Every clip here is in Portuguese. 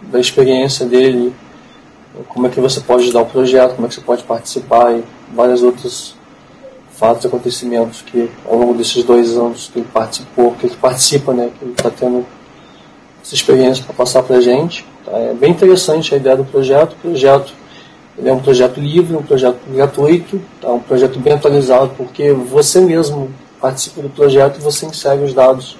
da experiência dele, como é que você pode ajudar o projeto, como é que você pode participar e vários outros fatos e acontecimentos que ao longo desses 2 anos que ele participou, que ele participa, né, que ele está tendo essa experiência para passar para a gente. Tá? É bem interessante a ideia do projeto. O projeto ele é um projeto livre, um projeto gratuito, tá? Um projeto bem atualizado, porque você mesmo participa do projeto e você insere os dados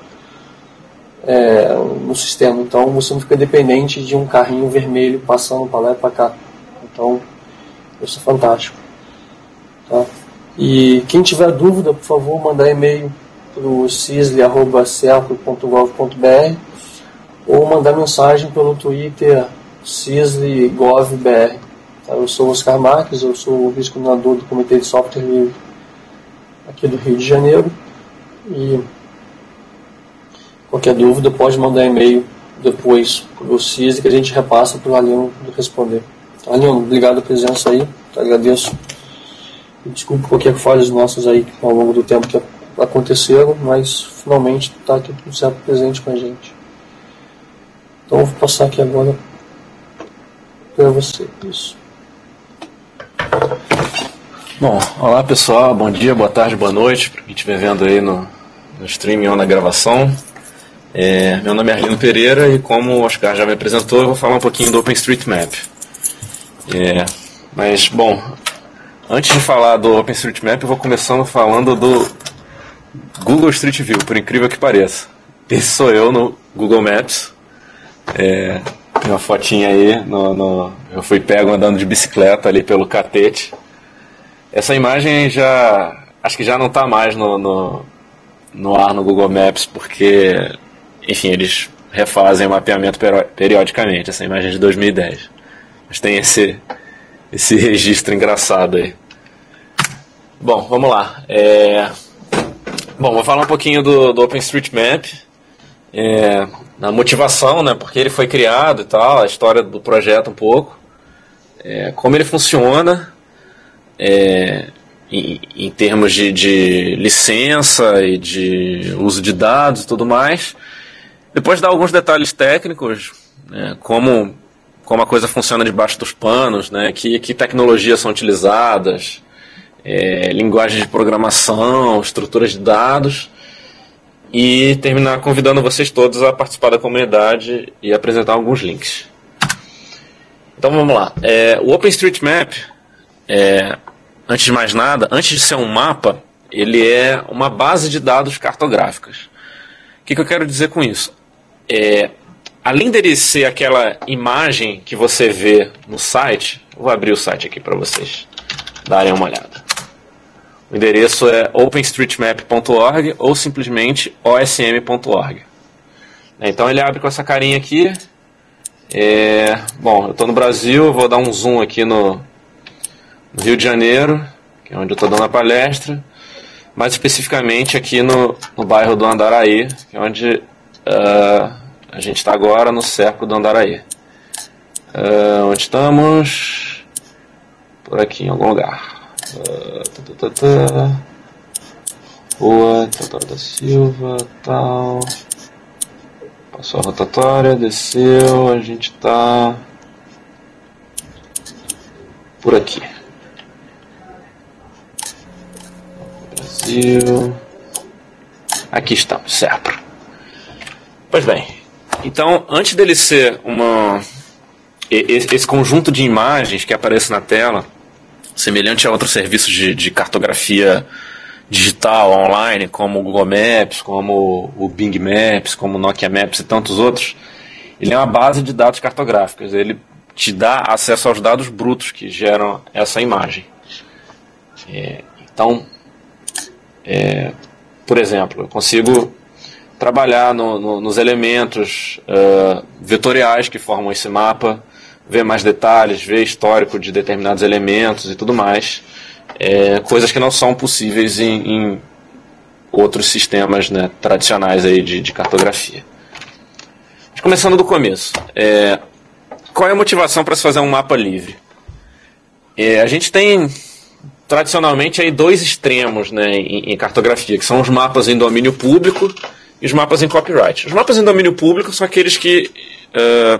no sistema. Então você não fica dependente de um carrinho vermelho passando para lá e para cá. Então isso é fantástico. Tá? E quem tiver dúvida, por favor, mandar e-mail para o cisle@cerco.gov.br ou mandar mensagem pelo Twitter cisle.gov.br. Tá? Eu sou o Oscar Marques, eu sou o vice-coordenador do Comitê de Software Livre aqui do Rio de Janeiro. E qualquer dúvida pode mandar e-mail depois para o Cisle que a gente repassa para o Aliano responder. Tá, Aliano, obrigado pela presença aí, agradeço. Desculpe qualquer falhas nossas aí ao longo do tempo que aconteceram, mas finalmente está aqui tudo certo presente com a gente. Então eu vou passar aqui agora para você. Isso. Bom, olá pessoal, bom dia, boa tarde, boa noite, para quem estiver vendo aí no streaming ou na gravação. Meu nome é Arlindo Pereira e como o Oscar já me apresentou, eu vou falar um pouquinho do OpenStreetMap. Mas, bom, antes de falar do OpenStreetMap, eu vou começando falando do Google Street View, por incrível que pareça. Esse sou eu no Google Maps. Tem uma fotinha aí, eu fui pego andando de bicicleta ali pelo catete. Essa imagem acho que já não está mais no ar no Google Maps, porque, enfim, eles refazem o mapeamento periodicamente. Essa imagem é de 2010. Mas tem esse registro engraçado aí. Bom, vamos lá. Bom, vou falar um pouquinho do OpenStreetMap, na motivação, né, porque ele foi criado e tal, a história do projeto um pouco, como ele funciona, em termos de licença e de uso de dados e tudo mais. Depois dar alguns detalhes técnicos, né, como a coisa funciona debaixo dos panos, né, que tecnologias são utilizadas, linguagem de programação, estruturas de dados, e terminar convidando vocês todos a participar da comunidade e apresentar alguns links. Então vamos lá. O OpenStreetMap, antes de mais nada, antes de ser um mapa, ele é uma base de dados cartográficas. O que eu quero dizer com isso? Além dele ser aquela imagem que você vê no site, vou abrir o site aqui para vocês darem uma olhada. O endereço é openstreetmap.org ou simplesmente osm.org. Então ele abre com essa carinha aqui. Bom, eu estou no Brasil, eu vou dar um zoom aqui no Rio de Janeiro, que é onde eu estou dando a palestra, mais especificamente aqui no bairro do Andaraí, que é onde a gente está agora, no Cerco do Andaraí. Onde estamos? Por aqui, em algum lugar. Rua Teodoro da Silva, tal. Passou a rotatória, desceu, a gente está por aqui. Brasil. Aqui estamos, certo. Pois bem, então antes dele ser esse conjunto de imagens que aparece na tela, semelhante a outros serviços de cartografia digital, online, como o Google Maps, como o Bing Maps, como o Nokia Maps e tantos outros, ele é uma base de dados cartográficos. Ele te dá acesso aos dados brutos que geram essa imagem. Então, por exemplo, eu consigo trabalhar nos elementos vetoriais que formam esse mapa, ver mais detalhes, ver histórico de determinados elementos e tudo mais, coisas que não são possíveis em outros sistemas, né, tradicionais aí de cartografia. Mas começando do começo, qual é a motivação para se fazer um mapa livre? A gente tem tradicionalmente aí dois extremos, né, em cartografia, que são os mapas em domínio público e os mapas em copyright. Os mapas em domínio público são aqueles que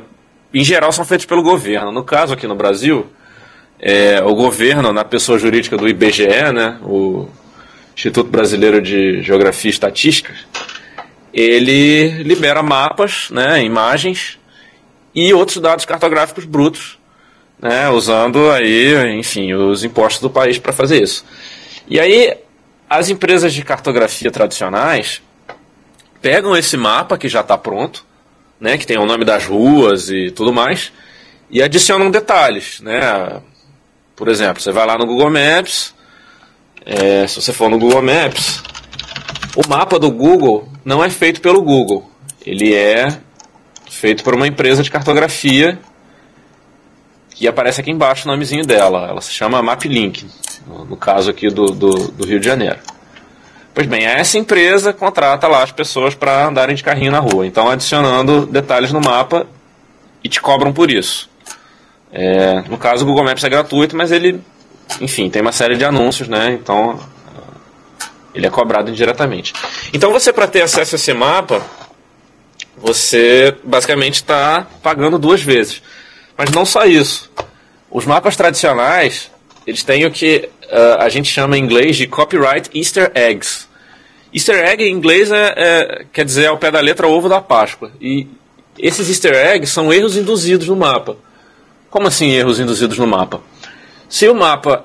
em geral, são feitos pelo governo. No caso, aqui no Brasil, o governo, na pessoa jurídica do IBGE, né, o Instituto Brasileiro de Geografia e Estatística, ele libera mapas, né, imagens e outros dados cartográficos brutos, né, usando aí, enfim, os impostos do país para fazer isso. E aí, as empresas de cartografia tradicionais pegam esse mapa que já está pronto, né, que tem o nome das ruas e tudo mais, e adicionam detalhes, né? Por exemplo, você vai lá no Google Maps, se você for no Google Maps, o mapa do Google não é feito pelo Google, ele é feito por uma empresa de cartografia que aparece aqui embaixo o nomezinho dela, ela se chama MapLink, no caso aqui do Rio de Janeiro. Pois bem, essa empresa contrata lá as pessoas para andarem de carrinho na rua, então adicionando detalhes no mapa e te cobram por isso. No caso, o Google Maps é gratuito, mas ele, enfim, tem uma série de anúncios, né? Então ele é cobrado indiretamente. Então você, para ter acesso a esse mapa, você basicamente está pagando 2 vezes. Mas não só isso. Os mapas tradicionais, eles têm o que a gente chama em inglês de copyright Easter eggs. Easter egg em inglês quer dizer ao pé da letra ovo da Páscoa. E esses Easter eggs são erros induzidos no mapa. Como assim erros induzidos no mapa? Se o mapa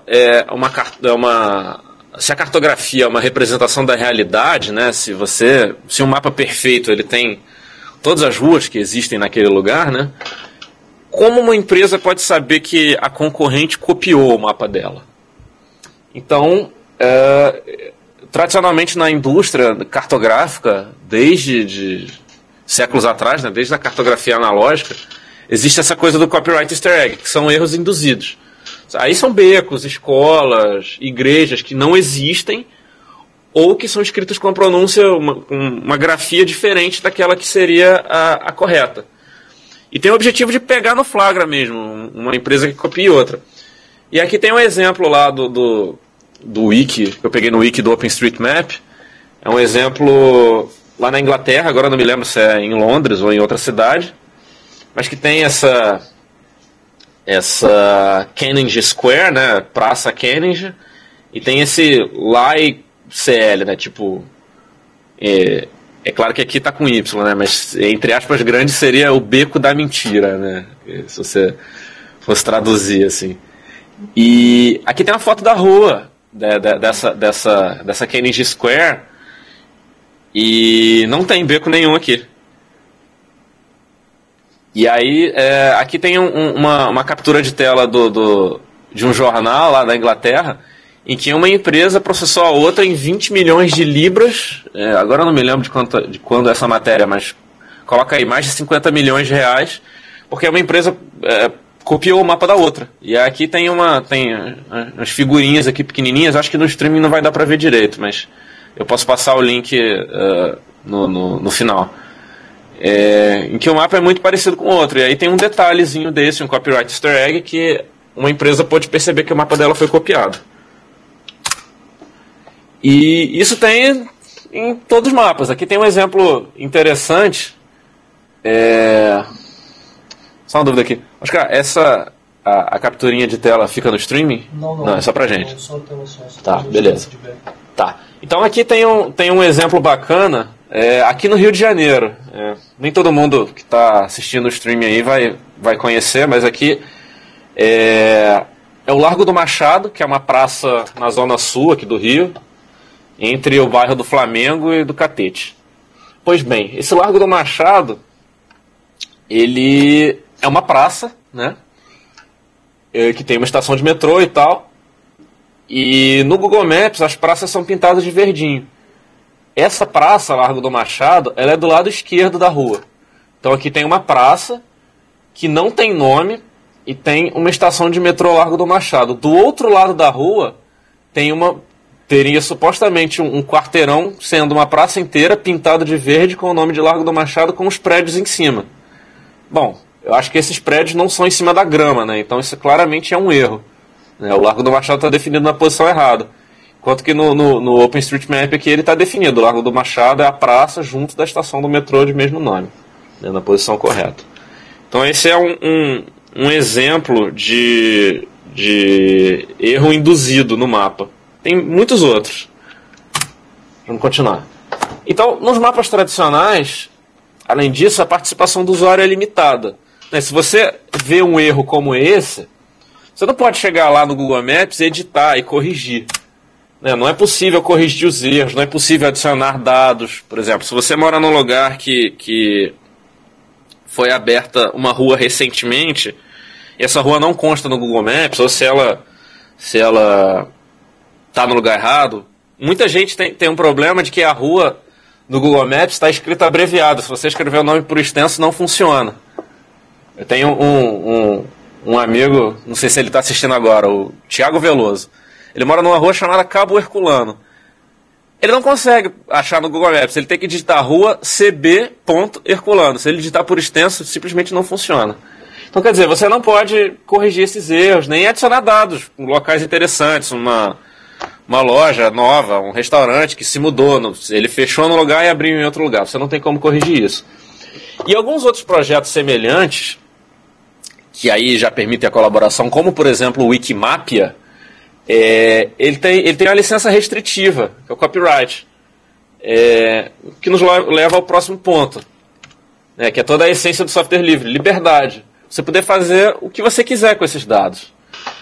se a cartografia é uma representação da realidade, né? Se um mapa perfeito ele tem todas as ruas que existem naquele lugar, né? Como uma empresa pode saber que a concorrente copiou o mapa dela? Então, tradicionalmente na indústria cartográfica, desde séculos atrás, né, desde a cartografia analógica, existe essa coisa do copyright easter egg, que são erros induzidos. Aí são becos, escolas, igrejas que não existem ou que são escritas com uma grafia diferente daquela que seria a correta. E tem o objetivo de pegar no flagra mesmo, uma empresa que copia outra. E aqui tem um exemplo lá do wiki, que eu peguei no wiki do OpenStreetMap. É um exemplo lá na Inglaterra, agora não me lembro se é em Londres ou em outra cidade, mas que tem essa Kenninge Square, né, Praça Kenninge, e tem esse LAI-CL, né, tipo... É claro que aqui está com Y, né? Mas entre aspas grande seria o beco da mentira, né? Se você fosse traduzir assim. E aqui tem uma foto da rua dessa Kenninge Square e não tem beco nenhum aqui. E aí aqui tem uma captura de tela de um jornal lá da Inglaterra, em que uma empresa processou a outra em 20 milhões de libras, agora eu não me lembro de quando essa matéria, mas coloca aí mais de 50 milhões de reais, porque uma empresa copiou o mapa da outra. E aqui tem umas figurinhas aqui pequenininhas, acho que no streaming não vai dar para ver direito, mas eu posso passar o link no final. Em que o mapa é muito parecido com o outro, e aí tem um detalhezinho desse, um copyright easter egg, que uma empresa pode perceber que o mapa dela foi copiado. E isso tem em todos os mapas. Aqui tem um exemplo interessante. Só uma dúvida aqui. Oscar, a capturinha de tela fica no streaming? Não, é só pra gente. Tá, beleza. Tá. Então aqui tem um exemplo bacana. Aqui no Rio de Janeiro. Nem todo mundo que está assistindo o streaming aí vai conhecer, mas aqui é o Largo do Machado, que é uma praça na zona sul aqui do Rio, entre o bairro do Flamengo e do Catete. Pois bem, esse Largo do Machado, ele é uma praça, né, que tem uma estação de metrô e tal, e no Google Maps as praças são pintadas de verdinho. Essa praça, Largo do Machado, ela é do lado esquerdo da rua. Então aqui tem uma praça que não tem nome e tem uma estação de metrô Largo do Machado. Do outro lado da rua teria supostamente um quarteirão, sendo uma praça inteira pintada de verde com o nome de Largo do Machado, com os prédios em cima. Bom, eu acho que esses prédios não são em cima da grama, né? Então isso claramente é um erro, né? O Largo do Machado está definido na posição errada. Enquanto que no OpenStreetMap aqui ele está definido. O Largo do Machado é a praça junto da estação do metrô de mesmo nome, né? Na posição correta. Então esse é um exemplo de erro induzido no mapa. Tem muitos outros. Vamos continuar. Então, nos mapas tradicionais, além disso, a participação do usuário é limitada. Se você vê um erro como esse, você não pode chegar lá no Google Maps, editar e corrigir. Não é possível corrigir os erros, não é possível adicionar dados. Por exemplo, se você mora num lugar que foi aberta uma rua recentemente, e essa rua não consta no Google Maps, ou se ela está no lugar errado, muita gente tem um problema de que a rua no Google Maps está escrita abreviada. Se você escrever o nome por extenso, não funciona. Eu tenho um amigo, não sei se ele está assistindo agora, o Thiago Veloso. Ele mora numa rua chamada Cabo Herculano. Ele não consegue achar no Google Maps, ele tem que digitar rua cb.herculano. Se ele digitar por extenso, simplesmente não funciona. Então, quer dizer, você não pode corrigir esses erros, nem adicionar dados em locais interessantes, uma loja nova, um restaurante que se mudou, ele fechou no lugar e abriu em outro lugar. Você não tem como corrigir isso. E alguns outros projetos semelhantes, que aí já permitem a colaboração, como, por exemplo, o Wikimapia, ele tem uma licença restritiva, que é o copyright, que nos leva ao próximo ponto, que é toda a essência do software livre, liberdade. Você poder fazer o que você quiser com esses dados.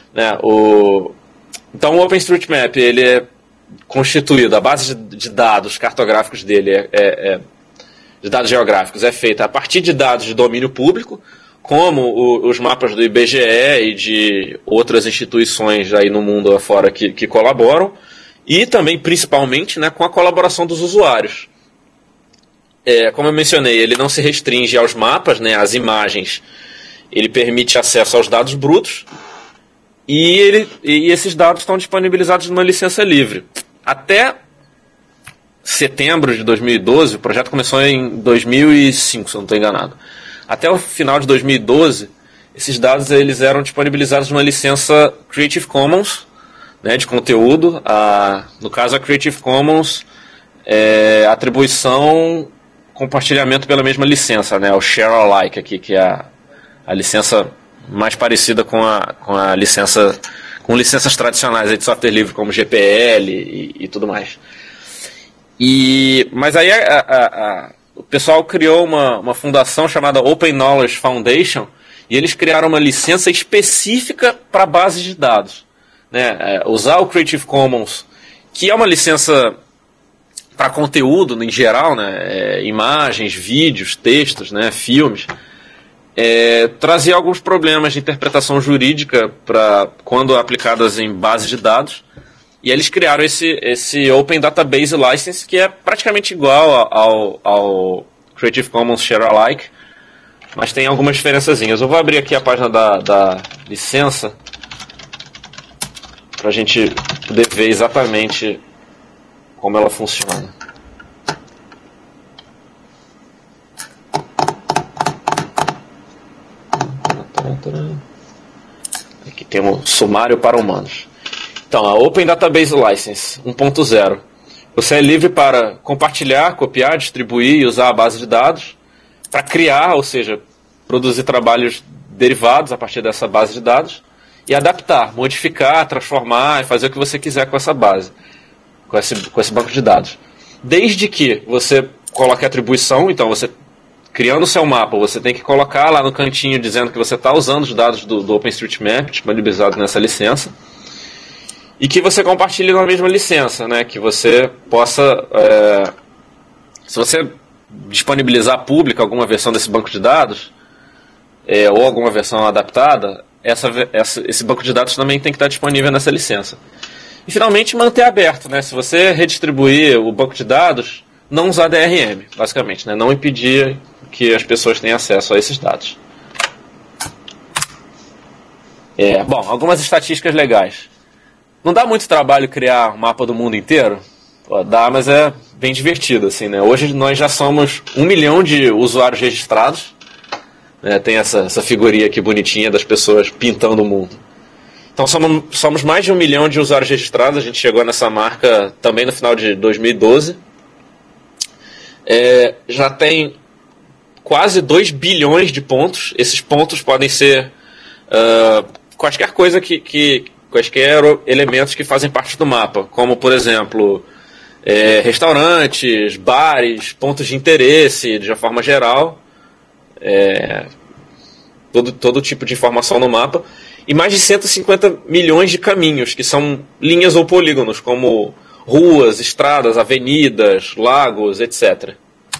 Então o OpenStreetMap ele é constituído, a base de dados cartográficos dele, de dados geográficos, é feita a partir de dados de domínio público, como os mapas do IBGE e de outras instituições aí no mundo afora que colaboram, e também, principalmente, com a colaboração dos usuários. Como eu mencionei, ele não se restringe aos mapas, às imagens, ele permite acesso aos dados brutos, e esses dados estão disponibilizados numa licença livre. Até setembro de 2012, o projeto começou em 2005, se eu não estou enganado. Até o final de 2012, esses dados eles eram disponibilizados numa licença Creative Commons, de conteúdo. No caso, a Creative Commons é atribuição, compartilhamento pela mesma licença, o Share Alike aqui, que é a licença mais parecida com a licença, com licenças tradicionais aí de software livre, como GPL e tudo mais. Mas aí o pessoal criou uma fundação chamada Open Knowledge Foundation, e eles criaram uma licença específica para bases de dados. Usar o Creative Commons, que é uma licença para conteúdo em geral, imagens, vídeos, textos, filmes, trazia alguns problemas de interpretação jurídica quando aplicadas em bases de dados. E eles criaram esse Open Database License, que é praticamente igual ao Creative Commons Share Alike, mas tem algumas diferençazinhas. Eu vou abrir aqui a página da licença para a gente poder ver exatamente como ela funciona. Aqui temos sumário para humanos. Então, a Open Database License 1.0. Você é livre para compartilhar, copiar, distribuir e usar a base de dados para criar, ou seja, produzir trabalhos derivados a partir dessa base de dados e adaptar, modificar, transformar e fazer o que você quiser com essa base, com esse banco de dados. Desde que você coloque atribuição, então você criando o seu mapa, você tem que colocar lá no cantinho dizendo que você está usando os dados do OpenStreetMap disponibilizados nessa licença. E que você compartilhe na mesma licença, que você possa, se você disponibilizar pública alguma versão desse banco de dados, ou alguma versão adaptada, esse banco de dados também tem que estar disponível nessa licença. E finalmente manter aberto, se você redistribuir o banco de dados, não usar DRM, basicamente, não impedir que as pessoas tenham acesso a esses dados. Bom, algumas estatísticas legais. Não dá muito trabalho criar um mapa do mundo inteiro? Dá, mas é bem divertido, assim, Hoje nós já somos 1 milhão de usuários registrados. Tem essa figurinha aqui bonitinha das pessoas pintando o mundo. Então somos mais de 1 milhão de usuários registrados. A gente chegou nessa marca também no final de 2012. Já tem quase 2 bilhões de pontos. Esses pontos podem ser quaisquer coisa quaisquer elementos que fazem parte do mapa, como, por exemplo, restaurantes, bares, pontos de interesse, de uma forma geral, todo tipo de informação no mapa, e mais de 150 milhões de caminhos, que são linhas ou polígonos, como ruas, estradas, avenidas, lagos, etc.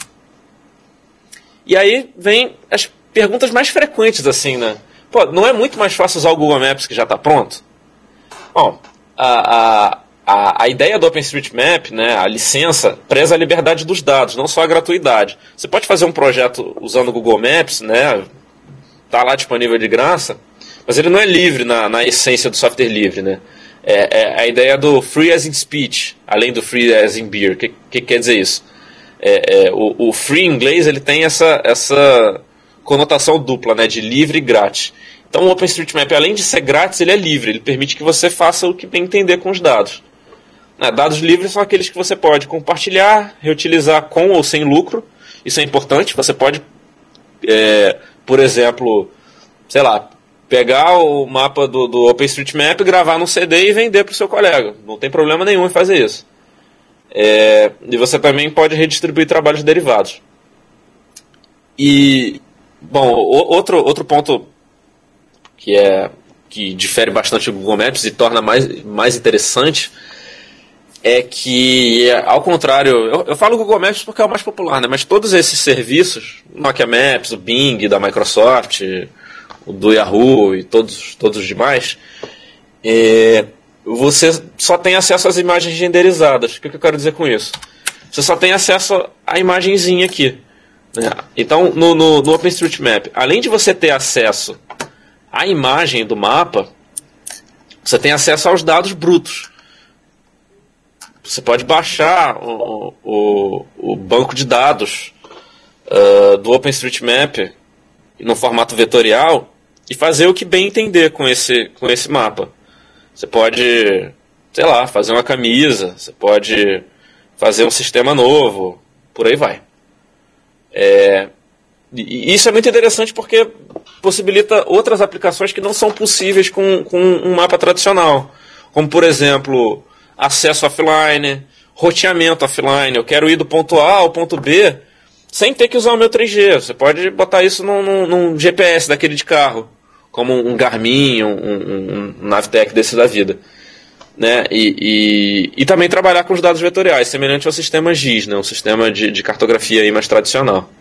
E aí vem as perguntas mais frequentes, assim, né? Pô, não é muito mais fácil usar o Google Maps que já está pronto? Bom, a ideia do OpenStreetMap, né, a licença, preza a liberdade dos dados, não só a gratuidade. Você pode fazer um projeto usando o Google Maps, né, tá lá disponível de graça, mas ele não é livre na essência do software livre, né? É a ideia do free as in speech, além do free as in beer. O que quer dizer isso? O free em inglês ele tem essa conotação dupla, né, de livre e grátis. Então o OpenStreetMap, além de ser grátis, ele é livre. Ele permite que você faça o que bem entender com os dados. Dados livres são aqueles que você pode compartilhar, reutilizar com ou sem lucro. Isso é importante. Você pode, por exemplo, sei lá, pegar o mapa do OpenStreetMap, gravar num CD e vender para o seu colega. Não tem problema nenhum em fazer isso. E você também pode redistribuir trabalhos derivados. E, bom, outro ponto que difere bastante do Google Maps e torna mais interessante é que, ao contrário, eu falo Google Maps porque é o mais popular, né? Mas todos esses serviços, Nokia Maps, o Bing da Microsoft, o do Yahoo e todos os demais, você só tem acesso às imagens renderizadas. O que eu quero dizer com isso? Você só tem acesso à imagenzinha aqui, né? Então, no OpenStreetMap, além de você ter acesso à imagem do mapa, você tem acesso aos dados brutos. Você pode baixar o banco de dados do OpenStreetMap no formato vetorial e fazer o que bem entender com esse mapa. Você pode, sei lá, fazer uma camisa, você pode fazer um sistema novo, por aí vai. E isso é muito interessante porque possibilita outras aplicações que não são possíveis com um mapa tradicional. Como, por exemplo, acesso offline, roteamento offline. Eu quero ir do ponto A ao ponto B sem ter que usar o meu 3G. Você pode botar isso num GPS daquele de carro, como um Garmin, um Navtec desse da vida, né? E também trabalhar com os dados vetoriais, semelhante ao sistema GIS, né? Um sistema de cartografia aí mais tradicional.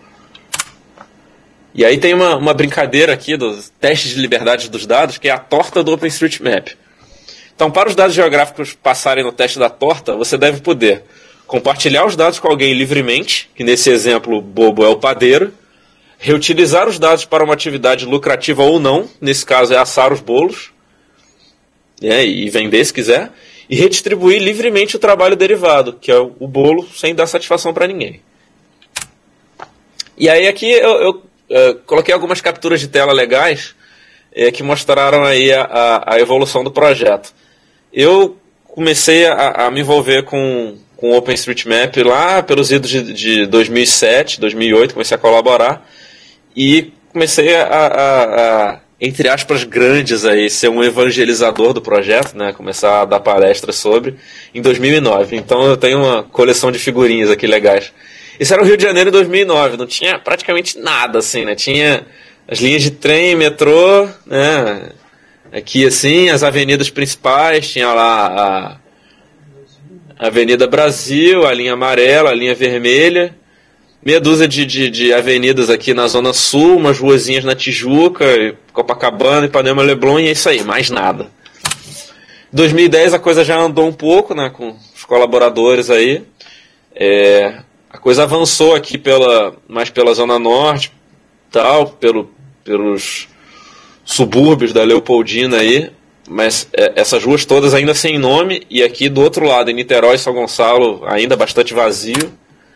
E aí tem uma brincadeira aqui dos testes de liberdade dos dados, que é a torta do OpenStreetMap. Então, para os dados geográficos passarem no teste da torta, você deve poder compartilhar os dados com alguém livremente, que nesse exemplo bobo é o padeiro, reutilizar os dados para uma atividade lucrativa ou não, nesse caso é assar os bolos, e vender se quiser, e redistribuir livremente o trabalho derivado, que é o bolo, sem dar satisfação para ninguém. E aí aqui eu coloquei algumas capturas de tela legais que mostraram aí a evolução do projeto. Eu comecei a me envolver com o OpenStreetMap lá pelos idos de 2007, 2008, comecei a colaborar e comecei entre aspas, grandes aí, ser um evangelizador do projeto, né? Começar a dar palestras sobre, em 2009. Então eu tenho uma coleção de figurinhas aqui legais. Isso era o Rio de Janeiro em 2009, não tinha praticamente nada, assim, né? Tinha as linhas de trem, metrô, né? Aqui, assim, as avenidas principais, tinha lá a Avenida Brasil, a linha amarela, a linha vermelha, meia dúzia de avenidas aqui na Zona Sul, umas ruazinhas na Tijuca, Copacabana, Ipanema, Leblon, e é isso aí, mais nada. Em 2010 a coisa já andou um pouco, né, com os colaboradores aí. A coisa avançou aqui mais pela Zona Norte, tal, pelos subúrbios da Leopoldina aí, mas essas ruas todas ainda sem nome, e aqui do outro lado, em Niterói e São Gonçalo, ainda bastante vazio.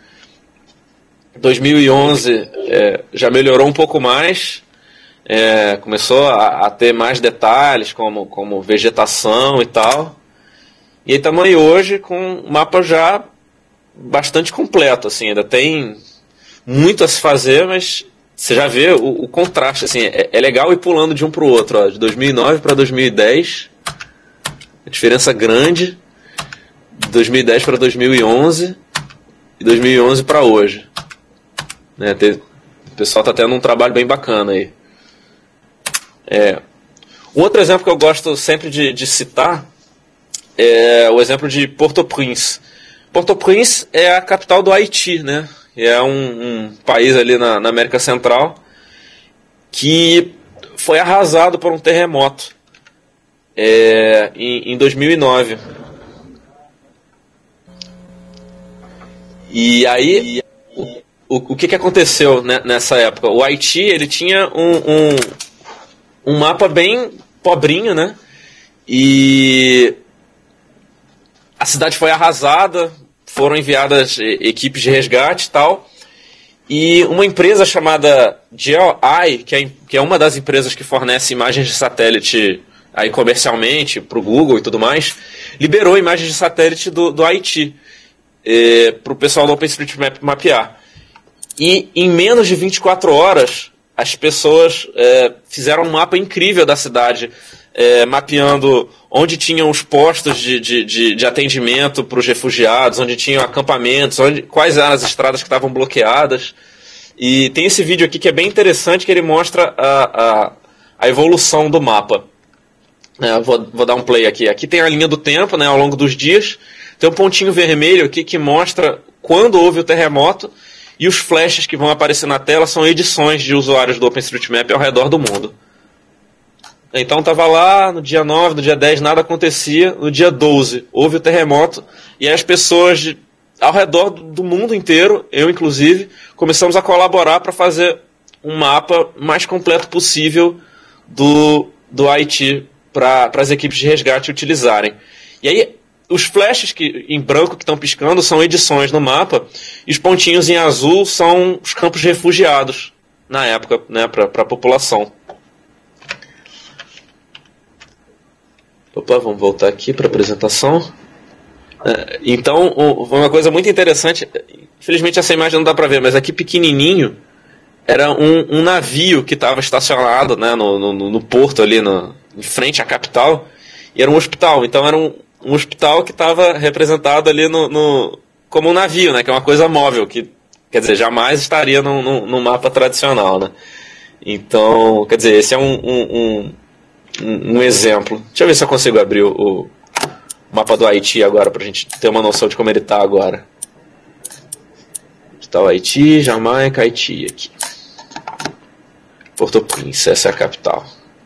2011 já melhorou um pouco mais, começou a ter mais detalhes, como vegetação e tal, e aí estamos aí hoje com um mapa já bastante completo, assim, ainda tem muito a se fazer, mas você já vê o contraste, assim, é legal ir pulando de um para o outro, ó, de 2009 para 2010, a diferença grande, de 2010 para 2011 e 2011 para hoje, né? O pessoal está tendo um trabalho bem bacana aí. Um outro exemplo que eu gosto sempre de citar é o exemplo de Port-au-Prince. Port-au-Prince é a capital do Haiti, né? É um país ali na América Central que foi arrasado por um terremoto em 2009. E aí, o que aconteceu, né, nessa época? O Haiti, ele tinha um mapa bem pobrinho, né? E a cidade foi arrasada, foram enviadas equipes de resgate e tal, e uma empresa chamada GeoEye, que é uma das empresas que fornece imagens de satélite aí comercialmente para o Google e tudo mais, liberou imagens de satélite do Haiti para o pessoal do OpenStreetMap mapear. E em menos de 24 horas, as pessoas fizeram um mapa incrível da cidade, mapeando onde tinham os postos de atendimento para os refugiados, onde tinham acampamentos, quais eram as estradas que estavam bloqueadas. E tem esse vídeo aqui que é bem interessante, que ele mostra a evolução do mapa. Vou dar um play aqui. Aqui tem a linha do tempo, né, ao longo dos dias. Tem um pontinho vermelho aqui que mostra quando houve o terremoto, e os flashes que vão aparecer na tela são edições de usuários do OpenStreetMap ao redor do mundo. Então estava lá, no dia 9, no dia 10 nada acontecia, no dia 12 houve o terremoto, e aí as pessoas ao redor do mundo inteiro, eu inclusive, começamos a colaborar para fazer um mapa mais completo possível do Haiti para as equipes de resgate utilizarem. E aí os flashes em branco que estão piscando são edições no mapa, e os pontinhos em azul são os campos de refugiados na época, né, para a população. Opa, vamos voltar aqui para a apresentação. Então, uma coisa muito interessante, infelizmente essa imagem não dá para ver, mas aqui pequenininho era um navio que estava estacionado, né, no porto ali, em frente à capital, e era um hospital. Então era um hospital que estava representado ali como um navio, né, que é uma coisa móvel, que, quer dizer, jamais estaria num mapa tradicional, né. Então, quer dizer, esse é um exemplo. Deixa eu ver se eu consigo abrir o mapa do Haiti agora, para a gente ter uma noção de como ele está agora. Está o Haiti, Jamaica, Haiti aqui. Port-au-Prince, essa é a capital.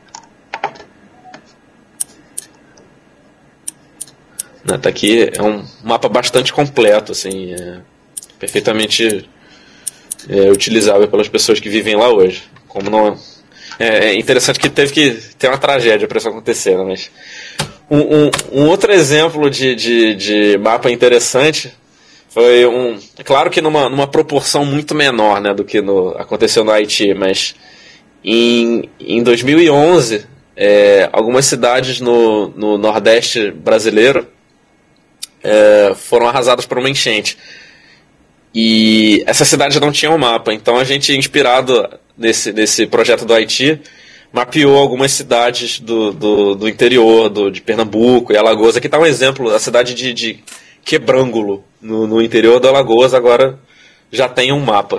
Tá aqui, é um mapa bastante completo, assim, perfeitamente utilizável pelas pessoas que vivem lá hoje. Como não... É interessante que teve que ter uma tragédia para isso acontecer, né? Mas um outro exemplo de mapa interessante foi é claro que numa proporção muito menor, né, do que aconteceu no Haiti, mas em 2011 algumas cidades no Nordeste brasileiro foram arrasadas por uma enchente. E essas cidades não tinham mapa, então a gente, inspirado nesse projeto do Haiti, mapeou algumas cidades do interior, de Pernambuco e Alagoas. Aqui está um exemplo, a cidade de Quebrangulo, no interior do Alagoas, agora já tem um mapa.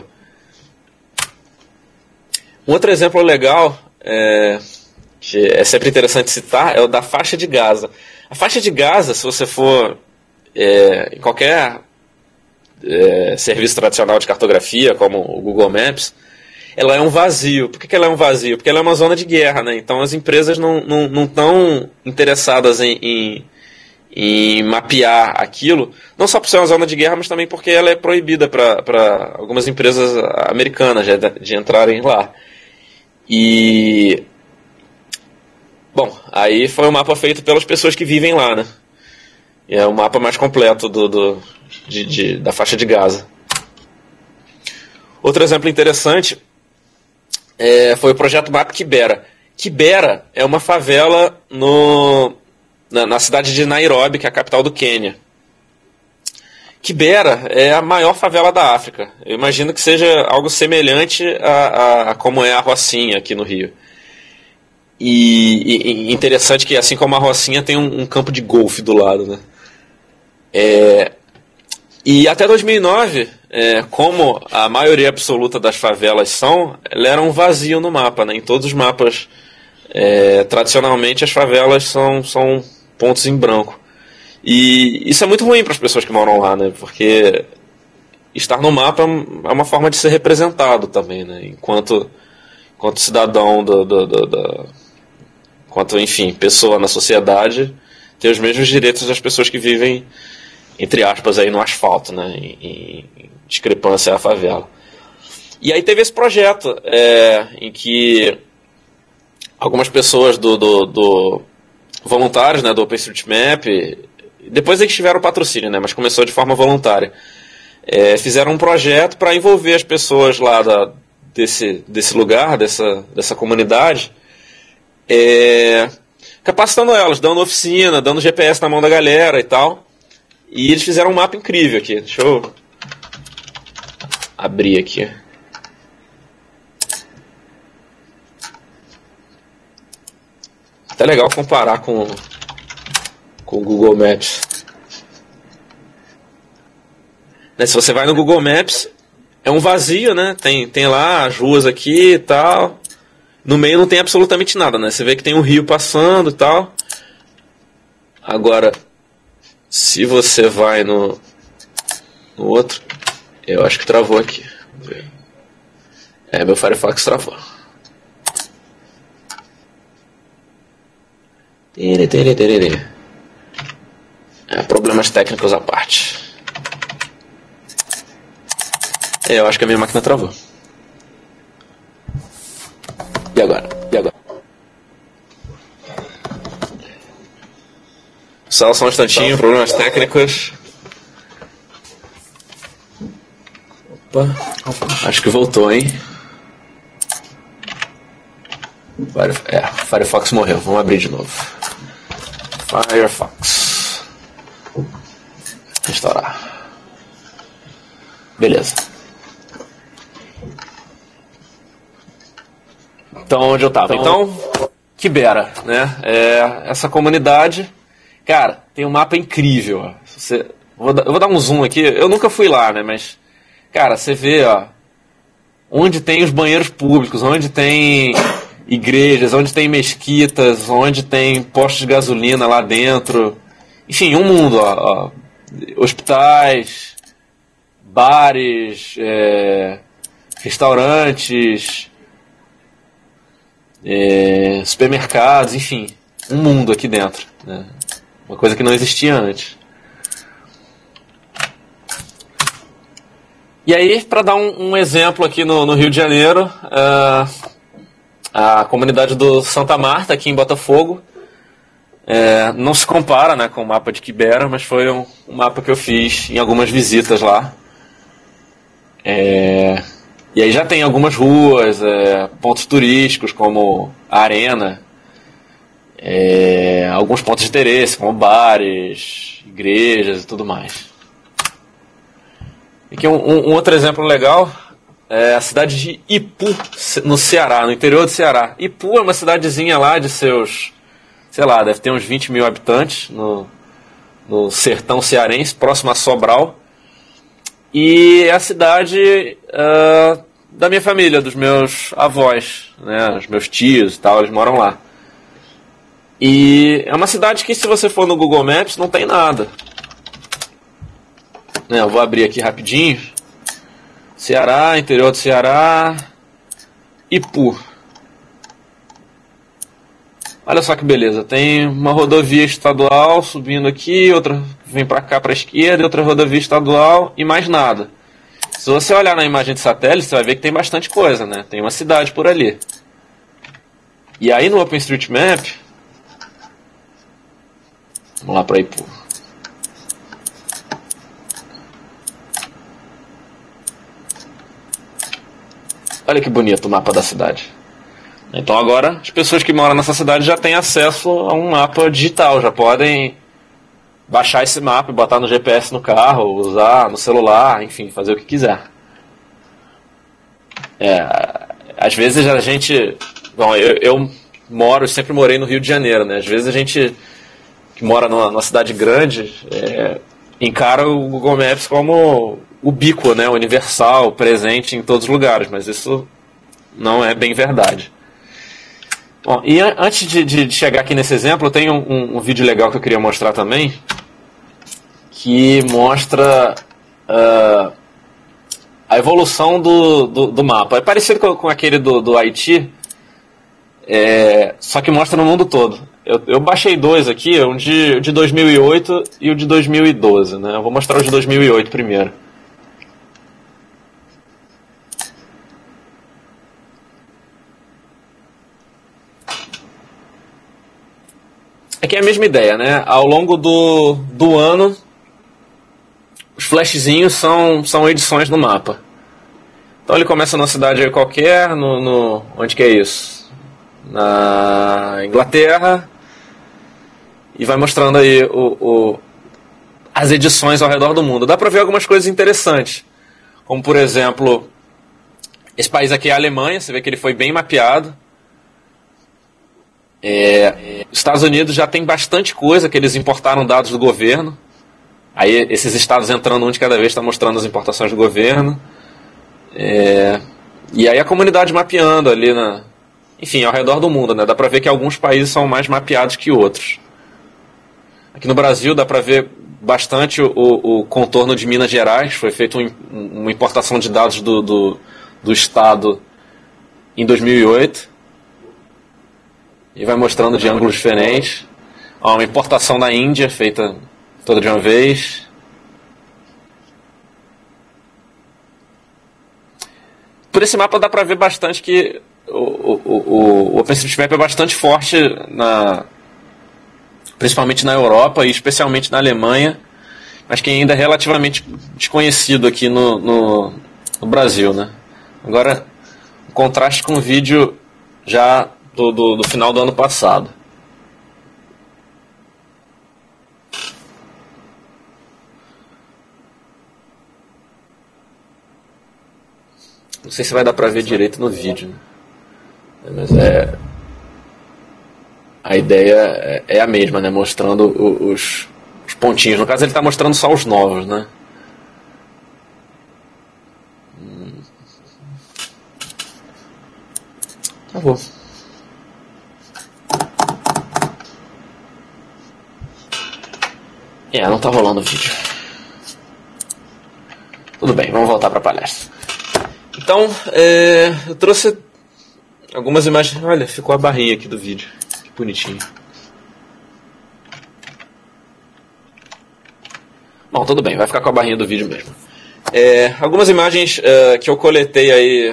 Um outro exemplo legal, que é sempre interessante citar, é o da faixa de Gaza. A faixa de Gaza, se você for em qualquer serviço tradicional de cartografia, como o Google Maps, ela é um vazio. Por que ela é um vazio? Porque ela é uma zona de guerra, né? Então as empresas não estão interessadas em mapear aquilo, não só por ser uma zona de guerra, mas também porque ela é proibida para algumas empresas americanas de entrarem lá. E bom, aí foi um mapa feito pelas pessoas que vivem lá, né? E é o mapa mais completo da faixa de Gaza. Outro exemplo interessante foi o projeto Map Kibera. Kibera é uma favela na cidade de Nairobi, que é a capital do Quênia. Kibera é a maior favela da África. Eu imagino que seja algo semelhante a como é a Rocinha aqui no Rio. E interessante que, assim como a Rocinha, tem um campo de golfe do lado, né? E até 2009, como a maioria absoluta das favelas ela era um vazio no mapa, né? Em todos os mapas, tradicionalmente, as favelas são pontos em branco. E isso é muito ruim para as pessoas que moram lá, né? Porque estar no mapa é uma forma de ser representado também, né? Enquanto cidadão enquanto, enfim, pessoa na sociedade, ter os mesmos direitos das pessoas que vivem, entre aspas, aí no asfalto, né? Em discrepância à favela. E aí teve esse projeto em que algumas pessoas do voluntários, né, do OpenStreetMap, depois eles tiveram patrocínio, né, mas começou de forma voluntária, fizeram um projeto para envolver as pessoas lá desse lugar, dessa comunidade, capacitando elas, dando oficina, dando GPS na mão da galera e tal. E eles fizeram um mapa incrível aqui. Deixa eu abrir aqui. Até legal comparar com o Google Maps. Se você vai no Google Maps, é um vazio, né? Tem lá as ruas aqui e tal. No meio não tem absolutamente nada, né? Você vê que tem um rio passando e tal. Agora, se você vai no outro, eu acho que travou aqui. Meu Firefox travou. Problemas técnicos à parte. Eu acho que a minha máquina travou. E agora? Só um instantinho, problemas técnicos. Opa. Acho que voltou, hein? Firefox morreu. Vamos abrir de novo. Firefox. Restaurar. Beleza. Então, onde eu tava? Então, Kibera, né? Essa comunidade, cara, tem um mapa incrível. Ó. Eu vou dar um zoom aqui. Eu nunca fui lá, né? Mas, cara, você vê, ó, onde tem os banheiros públicos, onde tem igrejas, onde tem mesquitas, onde tem postos de gasolina lá dentro. Enfim, um mundo, ó. Hospitais, bares, restaurantes, supermercados, enfim, um mundo aqui dentro, né? Uma coisa que não existia antes. E aí, para dar um exemplo aqui no Rio de Janeiro, a comunidade do Santa Marta, aqui em Botafogo, não se compara, né, com o mapa de Kibera, mas foi um mapa que eu fiz em algumas visitas lá. E aí já tem algumas ruas, pontos turísticos como a Arena, alguns pontos de interesse como bares, igrejas e tudo mais. Aqui um outro exemplo legal é a cidade de Ipu, no Ceará, no interior do Ceará. Ipu é uma cidadezinha lá de seus, sei lá, deve ter uns 20 mil habitantes no sertão cearense, próximo a Sobral. E é a cidade da minha família, dos meus avós, né, os meus tios e tal, eles moram lá. E é uma cidade que, se você for no Google Maps, não tem nada. Eu vou abrir aqui rapidinho. Ceará, interior do Ceará, Ipu. Olha só que beleza, tem uma rodovia estadual subindo aqui, outra vem para cá para a esquerda, outra rodovia estadual e mais nada. Se você olhar na imagem de satélite, você vai ver que tem bastante coisa, né? Tem uma cidade por ali. E aí no OpenStreetMap, vamos lá para Ipu. Olha que bonito o mapa da cidade. Então agora as pessoas que moram nessa cidade já têm acesso a um mapa digital, já podem baixar esse mapa e botar no GPS no carro, usar no celular, enfim, fazer o que quiser. Às vezes a gente... Bom, eu sempre morei no Rio de Janeiro, né? Às vezes a gente que mora numa cidade grande encara o Google Maps como ubíquo, né? Universal, presente em todos os lugares, mas isso não é bem verdade. Bom, e antes de chegar aqui nesse exemplo, eu tenho um vídeo legal que eu queria mostrar também, que mostra a evolução do mapa. É parecido com aquele do Haiti, só que mostra no mundo todo. Eu baixei dois aqui, um de 2008 e o de 2012. Né? Eu vou mostrar o de 2008 primeiro. Aqui é a mesma ideia, né? Ao longo do ano, os flashzinhos são edições no mapa. Então ele começa numa cidade qualquer, onde que é isso? Na Inglaterra, e vai mostrando aí as edições ao redor do mundo. Dá pra ver algumas coisas interessantes, como por exemplo, esse país aqui é a Alemanha, você vê que ele foi bem mapeado. Os Estados Unidos já tem bastante coisa, que eles importaram dados do governo. Aí esses estados entrando um de cada vez está mostrando as importações do governo. E aí a comunidade mapeando ali, enfim, ao redor do mundo, né? Dá pra ver que alguns países são mais mapeados que outros. Aqui no Brasil dá pra ver bastante o contorno de Minas Gerais. Foi feita uma importação de dados do estado em 2008. E vai mostrando de ângulos diferentes. Uma importação da Índia, feita toda de uma vez. Por esse mapa dá pra ver bastante que o OpenStreetMap é bastante forte, principalmente na Europa e especialmente na Alemanha, mas que ainda é relativamente desconhecido aqui no Brasil. Né? Agora, o contraste com o vídeo já do final do ano passado. Não sei se vai dar pra ver direito no vídeo, né? Mas a ideia é a mesma, né? Mostrando os pontinhos. No caso ele está mostrando só os novos, né? Tá bom. Não tá rolando o vídeo. Tudo bem, vamos voltar para a palestra. Então, eu trouxe algumas imagens. Olha, ficou a barrinha aqui do vídeo. Que bonitinho. Bom, tudo bem, vai ficar com a barrinha do vídeo mesmo. Algumas imagens que eu coletei aí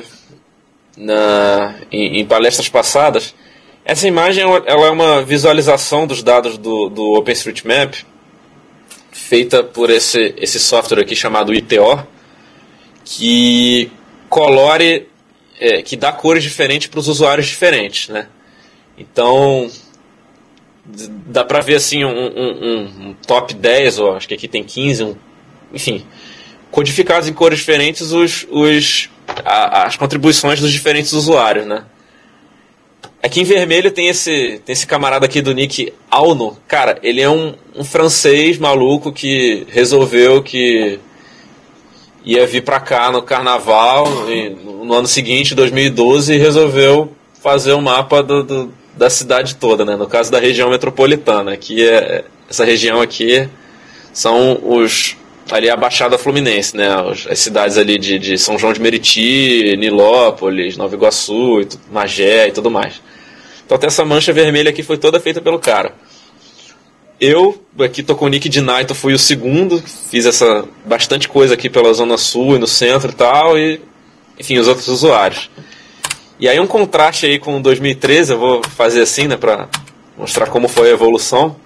em palestras passadas. Essa imagem ela é uma visualização dos dados do OpenStreetMap, feita por esse software aqui chamado ITO, que colore, que dá cores diferentes para os usuários diferentes, né? Então dá para ver assim um top 10, ou acho que aqui tem 15, enfim, codificados em cores diferentes as contribuições dos diferentes usuários, né? Aqui em vermelho tem esse camarada aqui do nick Auno. Cara, ele é um francês maluco que resolveu que ia vir pra cá no carnaval no ano seguinte, 2012, e resolveu fazer um mapa da cidade toda, né? No caso da região metropolitana, que essa região aqui são ali a Baixada Fluminense, né? As cidades ali de São João de Meriti, Nilópolis, Nova Iguaçu, Magé e tudo mais. Então até essa mancha vermelha aqui foi toda feita pelo cara. Eu, aqui tô com o nick de Naito, fui o segundo, fiz bastante coisa aqui pela Zona Sul e no centro e tal, e enfim, os outros usuários. E aí um contraste aí com 2013, eu vou fazer assim, né, pra mostrar como foi a evolução.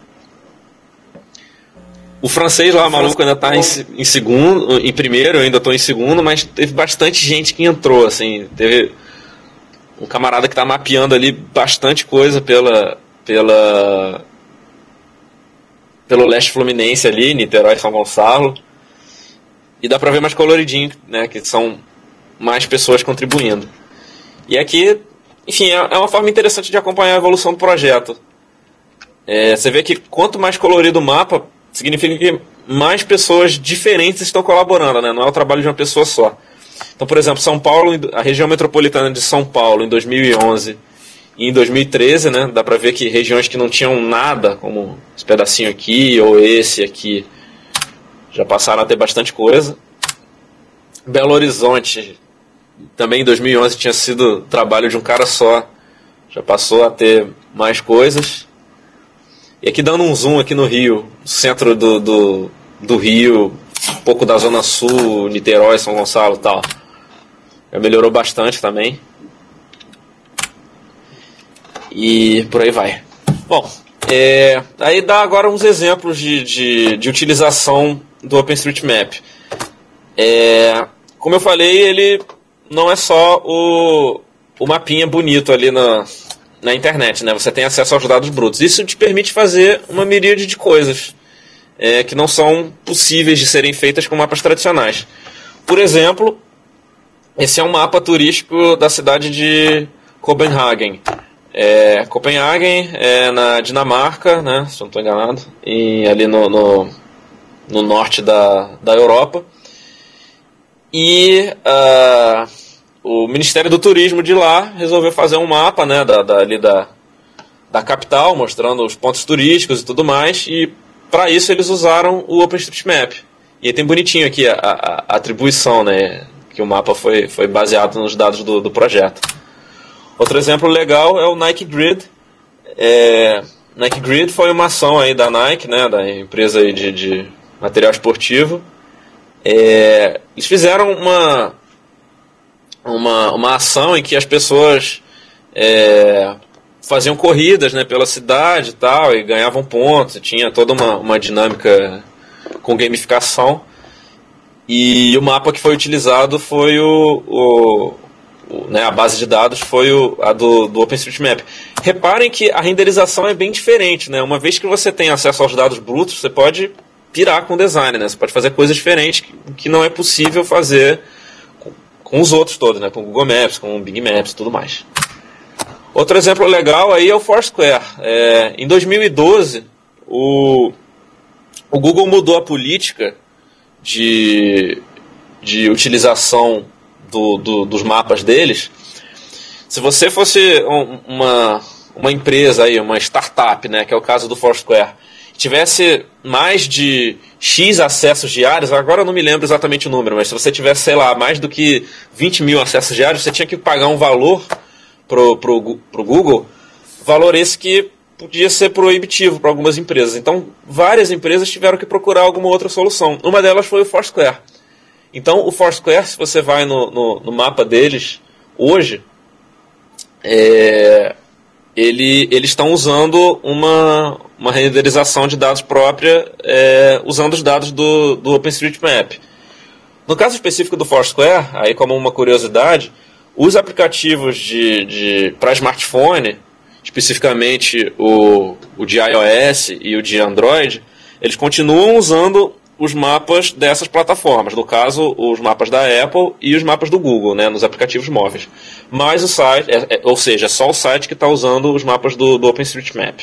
O francês lá, maluco, ainda tá em segundo, em primeiro, eu ainda tô em segundo, mas teve bastante gente que entrou, assim, teve um camarada que tá mapeando ali bastante coisa pela pelo leste fluminense ali, Niterói e São Gonçalo. E dá para ver mais coloridinho, né, que são mais pessoas contribuindo. E aqui, enfim, é uma forma interessante de acompanhar a evolução do projeto. Você vê que quanto mais colorido o mapa, significa que mais pessoas diferentes estão colaborando, né? Não é o trabalho de uma pessoa só. Então, por exemplo, São Paulo, a região metropolitana de São Paulo, em 2011 e em 2013, né? Dá para ver que regiões que não tinham nada, como esse pedacinho aqui ou esse aqui, já passaram a ter bastante coisa. Belo Horizonte, também em 2011 tinha sido trabalho de um cara só, já passou a ter mais coisas. E aqui dando um zoom aqui no Rio, centro do Rio, um pouco da Zona Sul, Niterói, São Gonçalo e tal. Já melhorou bastante também. E por aí vai. Bom, aí dá agora uns exemplos de utilização do OpenStreetMap. Como eu falei, ele não é só o mapinha bonito ali na internet, né? Você tem acesso aos dados brutos. Isso te permite fazer uma miríade de coisas que não são possíveis de serem feitas com mapas tradicionais. Por exemplo, esse é um mapa turístico da cidade de Copenhagen. Copenhagen é na Dinamarca, né? Se eu não estou enganado, e ali no norte da Europa. E o Ministério do Turismo de lá resolveu fazer um mapa, né, da capital, mostrando os pontos turísticos e tudo mais, e para isso eles usaram o OpenStreetMap. E aí tem bonitinho aqui a atribuição, né, que o mapa foi baseado nos dados do projeto. Outro exemplo legal é o Nike Grid. Nike Grid foi uma ação aí da Nike, né, da empresa aí de material esportivo. Eles fizeram uma ação em que as pessoas faziam corridas, né, pela cidade e tal, e ganhavam pontos, e tinha toda uma dinâmica com gamificação. E o mapa que foi utilizado foi a base de dados foi a do OpenStreetMap. Reparem que a renderização é bem diferente, né? Uma vez que você tem acesso aos dados brutos, você pode pirar com o design, né? Você pode fazer coisas diferentes que não é possível fazer com os outros todos, né? Com o Google Maps, com o Bing Maps e tudo mais. Outro exemplo legal aí é o Foursquare. Em 2012, o Google mudou a política de utilização dos mapas deles. Se você fosse uma empresa aí, uma startup, né, que é o caso do Foursquare, tivesse mais de X acessos diários, agora eu não me lembro exatamente o número, mas se você tivesse, sei lá, mais do que 20 mil acessos diários, você tinha que pagar um valor pro Google, valor esse que podia ser proibitivo para algumas empresas. Então, várias empresas tiveram que procurar alguma outra solução. Uma delas foi o Foursquare. Então, o Foursquare, se você vai no mapa deles hoje, eles estão usando uma renderização de dados própria, usando os dados do OpenStreetMap. No caso específico do Foursquare, aí como uma curiosidade, os aplicativos para smartphone, especificamente o de iOS e o de Android, eles continuam usando os mapas dessas plataformas, no caso, os mapas da Apple e os mapas do Google, né, nos aplicativos móveis. Mas o site, ou seja, é só o site que está usando os mapas do OpenStreetMap.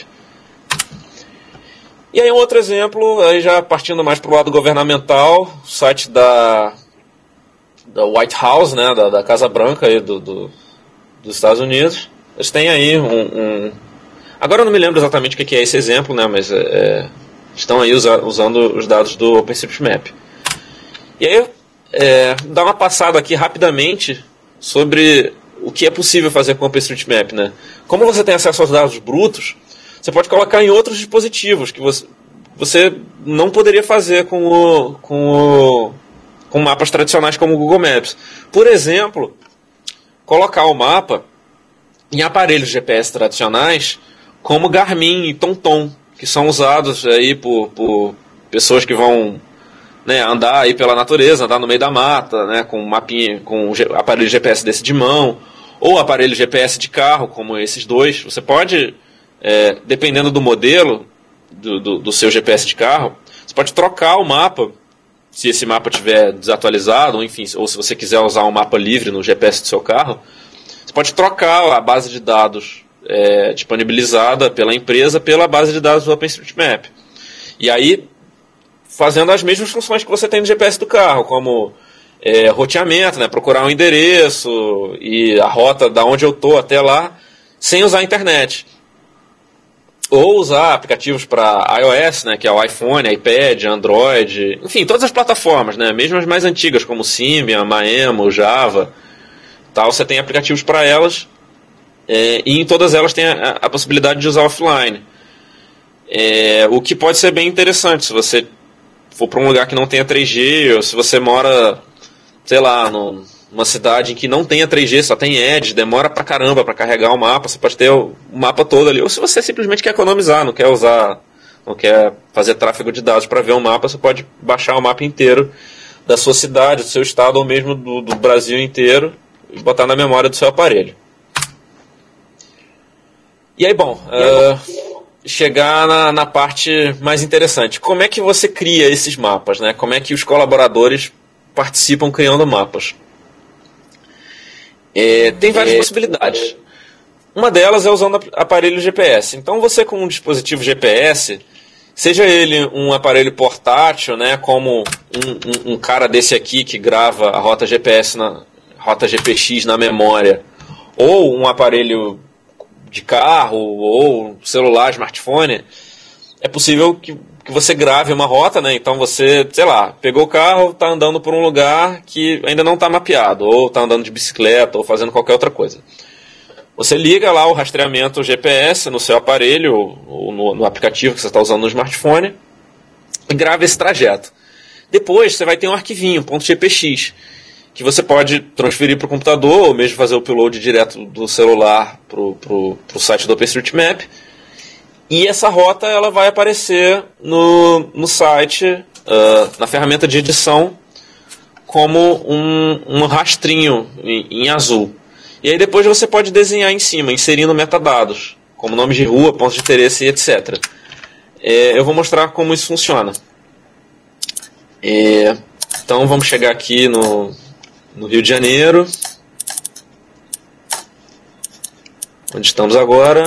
E aí um outro exemplo, aí já partindo mais para o lado governamental, o site da White House, né, da Casa Branca aí dos Estados Unidos. Eles têm aí Agora eu não me lembro exatamente o que é esse exemplo, né, mas estão aí usando os dados do OpenStreetMap. E aí, dar uma passada aqui rapidamente sobre o que é possível fazer com o OpenStreetMap, né? Como você tem acesso aos dados brutos, você pode colocar em outros dispositivos que você não poderia fazer com mapas tradicionais como o Google Maps. Por exemplo, colocar o mapa em aparelhos GPS tradicionais como Garmin e TomTom, que são usados aí por pessoas que vão, né, andar aí pela natureza, andar no meio da mata, né, com mapinha, com aparelho GPS desse de mão, ou aparelho GPS de carro, como esses dois. Você pode, dependendo do modelo, do seu GPS de carro, você pode trocar o mapa, se esse mapa estiver desatualizado, ou, enfim, ou se você quiser usar um mapa livre no GPS do seu carro, você pode trocar a base de dados disponibilizada pela empresa pela base de dados do OpenStreetMap. E aí, fazendo as mesmas funções que você tem no GPS do carro, como roteamento, né, procurar um endereço e a rota da onde eu estou até lá, sem usar a internet. Ou usar aplicativos para iOS, né, que é o iPhone, iPad, Android, enfim, todas as plataformas, né, mesmo as mais antigas, como Symbian, Maemo, Java, tal, você tem aplicativos para elas, e em todas elas tem a possibilidade de usar offline. O que pode ser bem interessante se você for para um lugar que não tenha 3G, ou se você mora, sei lá, numa cidade em que não tenha 3G, só tem Edge, demora pra caramba para carregar o mapa, você pode ter o mapa todo ali. Ou se você simplesmente quer economizar, não quer fazer tráfego de dados para ver o mapa, você pode baixar o mapa inteiro da sua cidade, do seu estado, ou mesmo do Brasil inteiro, e botar na memória do seu aparelho. E aí, bom, chegar na parte mais interessante. Como é que você cria esses mapas, né? Como é que os colaboradores participam criando mapas? Tem várias possibilidades. Uma delas é usando aparelho GPS. Então você, com um dispositivo GPS, seja ele um aparelho portátil, né, como um cara desse aqui que grava a rota GPS, rota GPX na memória, ou um aparelho de carro, ou celular, smartphone, é possível que você grave uma rota, né? Então você, sei lá, pegou o carro, está andando por um lugar que ainda não está mapeado, ou está andando de bicicleta, ou fazendo qualquer outra coisa. Você liga lá o rastreamento GPS no seu aparelho, ou no aplicativo que você está usando no smartphone, e grava esse trajeto. Depois você vai ter um arquivinho, .gpx, que você pode transferir para o computador, ou mesmo fazer o upload direto do celular para o site do OpenStreetMap. E essa rota ela vai aparecer no site, na ferramenta de edição, como um rastrinho em azul. E aí depois você pode desenhar em cima, inserindo metadados, como nomes de rua, pontos de interesse, etc. Eu vou mostrar como isso funciona. Então vamos chegar aqui no Rio de Janeiro, onde estamos agora.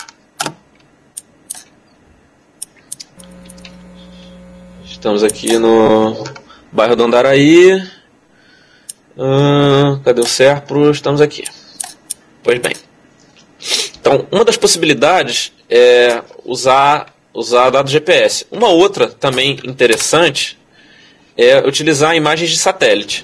Estamos aqui no bairro do Andaraí. Cadê o Serpro? Estamos aqui. Pois bem. Então, uma das possibilidades é usar dados GPS. Uma outra também interessante é utilizar imagens de satélite.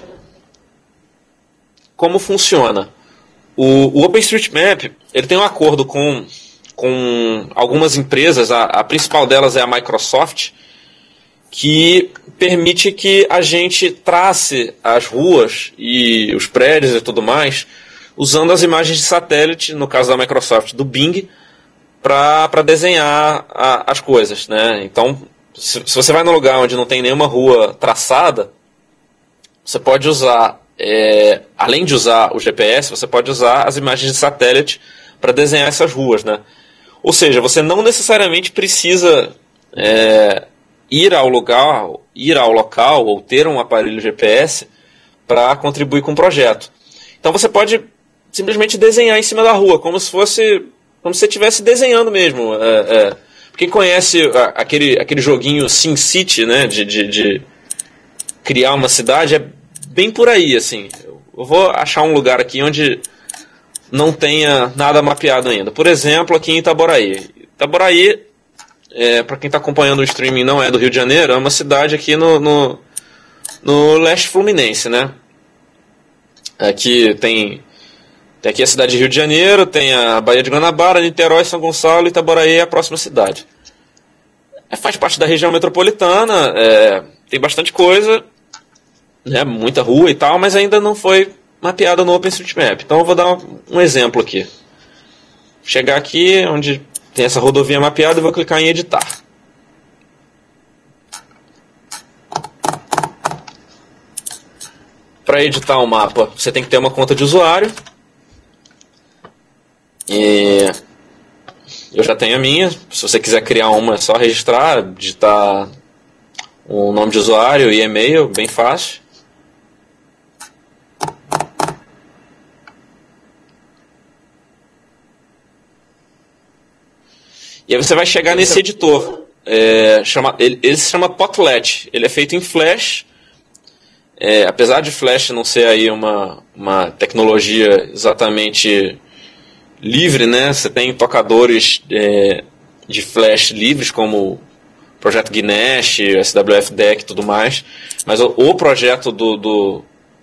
Como funciona? O OpenStreetMap ele tem um acordo com algumas empresas, a principal delas é a Microsoft, que permite que a gente trace as ruas e os prédios e tudo mais usando as imagens de satélite, no caso da Microsoft, do Bing, para desenhar as coisas, né? Então, se você vai num lugar onde não tem nenhuma rua traçada, você pode usar, além de usar o GPS, você pode usar as imagens de satélite para desenhar essas ruas, né? Ou seja, você não necessariamente precisa ir ao local ou ter um aparelho GPS para contribuir com o projeto. Então você pode simplesmente desenhar em cima da rua, como se você estivesse desenhando mesmo. Quem conhece aquele joguinho SimCity, né, de criar uma cidade, é bem por aí, assim. Eu vou achar um lugar aqui onde não tenha nada mapeado ainda. Por exemplo, aqui em Itaboraí. Itaboraí, para quem está acompanhando o streaming, não é do Rio de Janeiro, é uma cidade aqui no leste fluminense, né? Aqui tem aqui a cidade de Rio de Janeiro, tem a Baía de Guanabara, Niterói, São Gonçalo e Itaboraí é a próxima cidade. Faz parte da região metropolitana, tem bastante coisa, né, muita rua e tal, mas ainda não foi mapeada no OpenStreetMap. Então eu vou dar um exemplo aqui. Vou chegar aqui onde tem essa rodovia mapeada e vou clicar em editar. Para editar um mapa, você tem que ter uma conta de usuário. Eu já tenho a minha. Se você quiser criar uma, é só registrar, digitar o nome de usuário e e-mail, bem fácil. E aí você vai chegar nesse editor. Ele se chama Potlet. Ele é feito em Flash. Apesar de Flash não ser aí uma tecnologia exatamente livre, né? Você tem tocadores de Flash livres, como o projeto Ganesh, SWF Deck e tudo mais. Mas o projeto do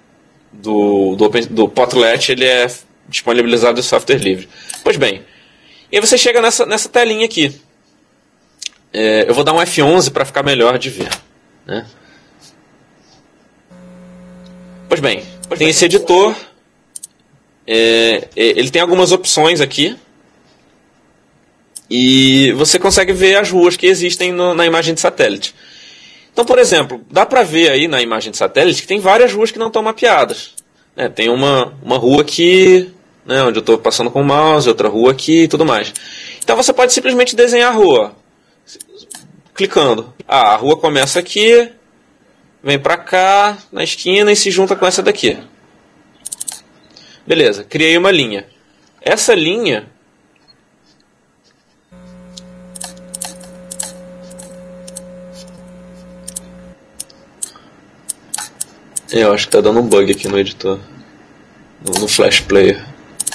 Potlet, ele é disponibilizado em software livre. Pois bem, e aí você chega nessa telinha aqui. Eu vou dar um F11 para ficar melhor de ver, né? Pois bem, tem esse editor. Ele tem algumas opções aqui. E você consegue ver as ruas que existem na imagem de satélite. Então, por exemplo, dá para ver aí na imagem de satélite que tem várias ruas que não estão mapeadas. Tem uma rua aqui, né, onde eu estou passando com o mouse, outra rua aqui e tudo mais. Então você pode simplesmente desenhar a rua, clicando. A rua começa aqui, vem para cá, na esquina e se junta com essa daqui. Beleza, criei uma linha. Essa linha... Eu acho que tá dando um bug aqui no editor. No Flash Player.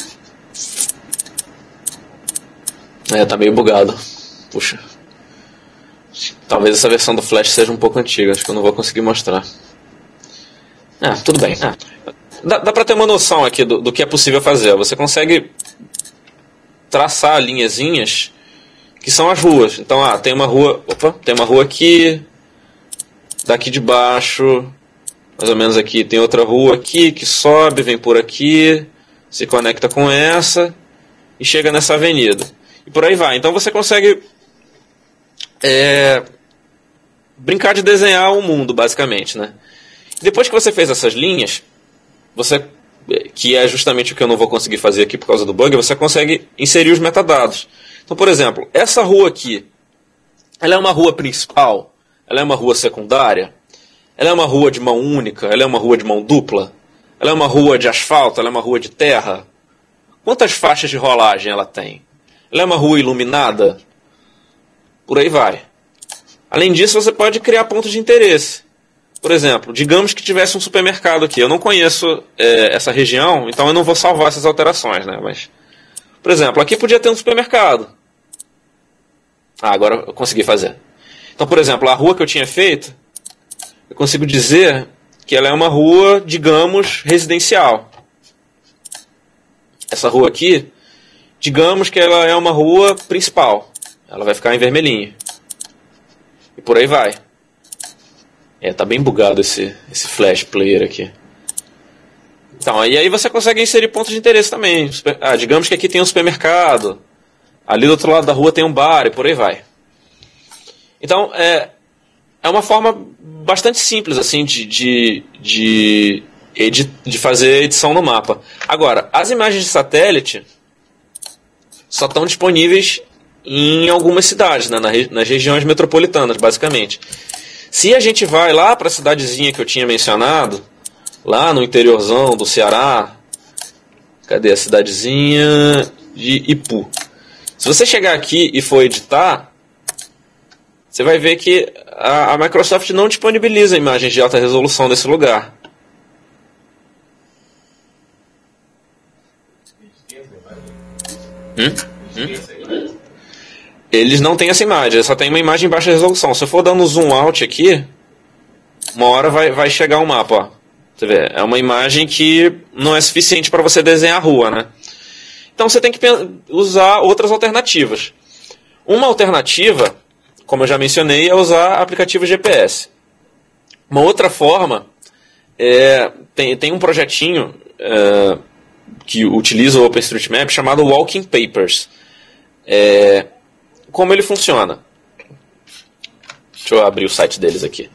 Tá meio bugado. Puxa. Talvez essa versão do Flash seja um pouco antiga. Acho que eu não vou conseguir mostrar. Tudo bem. Dá pra ter uma noção aqui do que é possível fazer. Você consegue traçar linhazinhas que são as ruas. Então, tem uma rua... tem uma rua aqui. Daqui de baixo... Mais ou menos aqui, tem outra rua aqui que sobe, vem por aqui, se conecta com essa e chega nessa avenida. E por aí vai. Então você consegue brincar de desenhar o mundo, basicamente, né? Depois que você fez essas linhas, que é justamente o que eu não vou conseguir fazer aqui por causa do bug, você consegue inserir os metadados. Então, por exemplo, essa rua aqui, ela é uma rua principal? Ela é uma rua secundária? Ela é uma rua de mão única? Ela é uma rua de mão dupla? Ela é uma rua de asfalto? Ela é uma rua de terra? Quantas faixas de rolagem ela tem? Ela é uma rua iluminada? Por aí vai. Além disso, você pode criar pontos de interesse. Por exemplo, digamos que tivesse um supermercado aqui. Eu não conheço essa região, então eu não vou salvar essas alterações, né? Mas, por exemplo, aqui podia ter um supermercado. Agora eu consegui fazer. Então, por exemplo, a rua que eu tinha feito, eu consigo dizer que ela é uma rua, digamos, residencial. Essa rua aqui, digamos que ela é uma rua principal. Ela vai ficar em vermelhinho. E por aí vai. Tá bem bugado esse Flash Player aqui. Então, e aí você consegue inserir pontos de interesse também. Digamos que aqui tem um supermercado. Ali do outro lado da rua tem um bar e por aí vai. Então, é uma forma bastante simples assim de fazer edição no mapa. Agora, as imagens de satélite só estão disponíveis em algumas cidades, né, nas regiões metropolitanas, basicamente. Se a gente vai lá para a cidadezinha que eu tinha mencionado, lá no interiorzão do Ceará, cadê a cidadezinha de Ipu? Se você chegar aqui e for editar, você vai ver que a Microsoft não disponibiliza imagens de alta resolução nesse lugar. Eles não têm essa imagem, eles só tem uma imagem em baixa resolução. Se eu for dando zoom out aqui, uma hora vai chegar um mapa. Ó. Você vê, é uma imagem que não é suficiente para você desenhar a rua, né? Então você tem que usar outras alternativas. Uma alternativa, como eu já mencionei, é usar aplicativo GPS. Uma outra forma, tem um projetinho que utiliza o OpenStreetMap chamado Walking Papers. Como ele funciona? Deixa eu abrir o site deles aqui.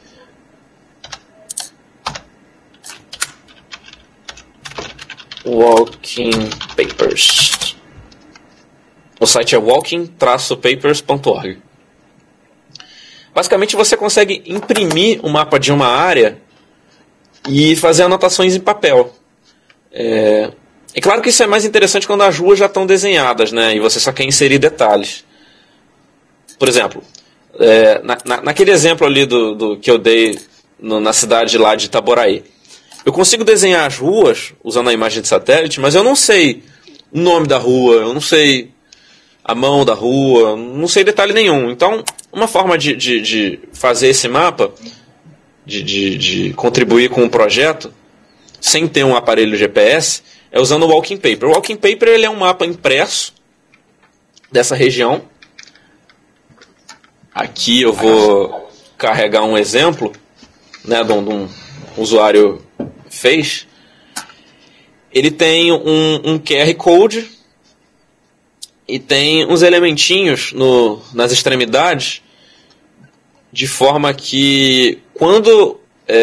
Walking Papers. O site é walking-papers.org. Basicamente você consegue imprimir o mapa de uma área e fazer anotações em papel. É claro que isso é mais interessante quando as ruas já estão desenhadas, né, e você só quer inserir detalhes. Por exemplo, naquele exemplo ali do que eu dei na cidade lá de Itaboraí, eu consigo desenhar as ruas usando a imagem de satélite, mas eu não sei o nome da rua, eu não sei a mão da rua, não sei detalhe nenhum. Então, uma forma de fazer esse mapa, de contribuir com o projeto, sem ter um aparelho GPS, é usando o Walking Paper. O Walking Paper ele é um mapa impresso dessa região. Aqui eu vou carregar um exemplo, né, de um usuário fez. Ele tem um QR Code e tem uns elementinhos nas extremidades, de forma que quando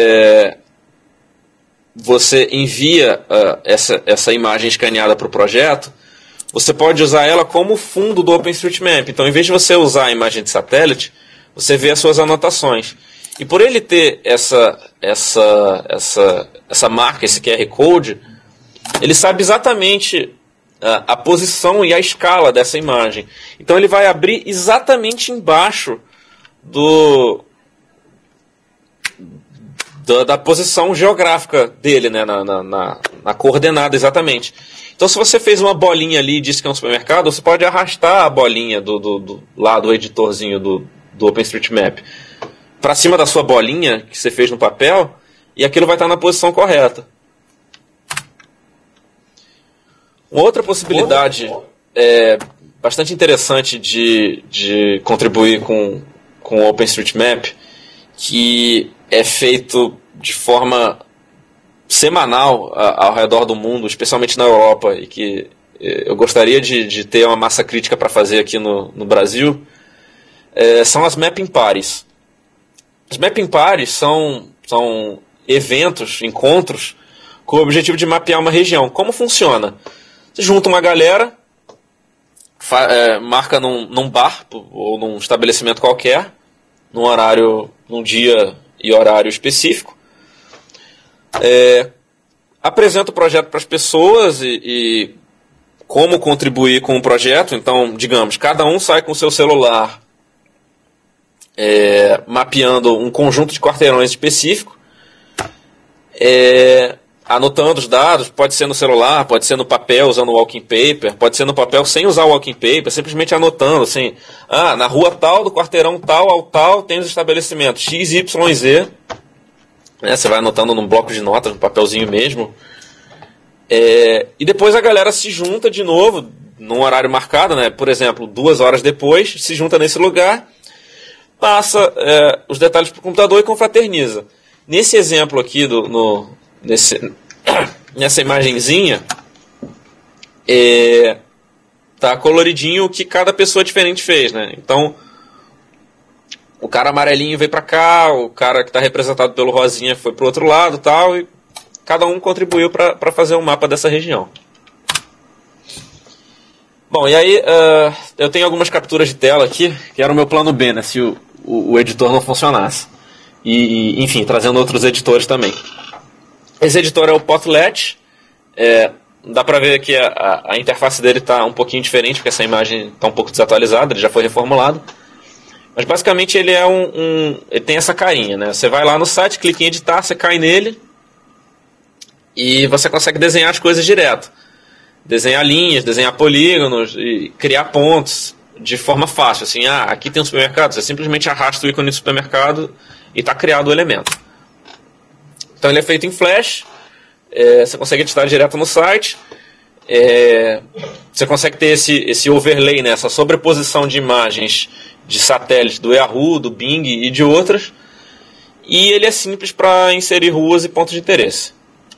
você envia essa imagem escaneada para o projeto, você pode usar ela como fundo do OpenStreetMap. Então, em vez de você usar a imagem de satélite, você vê as suas anotações. E por ele ter essa marca, esse QR Code, ele sabe exatamente a posição e a escala dessa imagem. Então ele vai abrir exatamente embaixo da posição geográfica dele, né, na coordenada exatamente. Então se você fez uma bolinha ali e disse que é um supermercado, você pode arrastar a bolinha lá do editorzinho do OpenStreetMap para cima da sua bolinha que você fez no papel, e aquilo vai estar na posição correta. Uma outra possibilidade bastante interessante de contribuir com o OpenStreetMap, que é feito de forma semanal ao redor do mundo, especialmente na Europa, e que eu gostaria de ter uma massa crítica para fazer aqui no Brasil, são as Mapping Parties. As Mapping Parties são eventos, encontros, com o objetivo de mapear uma região. Como funciona? Você junta uma galera, marca num bar ou num estabelecimento qualquer, num dia e horário específico, apresenta o projeto para as pessoas e como contribuir com o projeto. Então, digamos, cada um sai com o seu celular mapeando um conjunto de quarteirões específico, anotando os dados. Pode ser no celular, pode ser no papel usando o Walking Paper, pode ser no papel sem usar o Walking Paper, simplesmente anotando assim, na rua tal, do quarteirão tal ao tal, tem os estabelecimentos X, Y e Z. Você vai anotando num bloco de notas, no papelzinho mesmo. E depois a galera se junta de novo, num horário marcado, né? Por exemplo, 2 horas depois, se junta nesse lugar, passa os detalhes para o computador e confraterniza. Nesse exemplo aqui, nessa imagenzinha, tá coloridinho o que cada pessoa diferente fez, né? Então, o cara amarelinho veio para cá, o cara que está representado pelo rosinha foi para o outro lado, tal, e cada um contribuiu para fazer um mapa dessa região. Bom, e aí eu tenho algumas capturas de tela aqui, que era o meu plano B, né, se o editor não funcionasse. E, enfim, trazendo outros editores também. Esse editor é o Potlet. Dá para ver que a interface dele está um pouquinho diferente, porque essa imagem está um pouco desatualizada, ele já foi reformulado. Mas basicamente ele ele tem essa carinha, né? Você vai lá no site, clica em editar, você cai nele e você consegue desenhar as coisas direto. Desenhar linhas, desenhar polígonos e criar pontos de forma fácil. Assim, aqui tem um supermercado, você simplesmente arrasta o ícone do supermercado e está criado o elemento. Então ele é feito em Flash, você consegue editar direto no site, você consegue ter esse overlay, né, essa sobreposição de imagens de satélite do Yahoo, do Bing e de outras, e ele é simples para inserir ruas e pontos de interesse.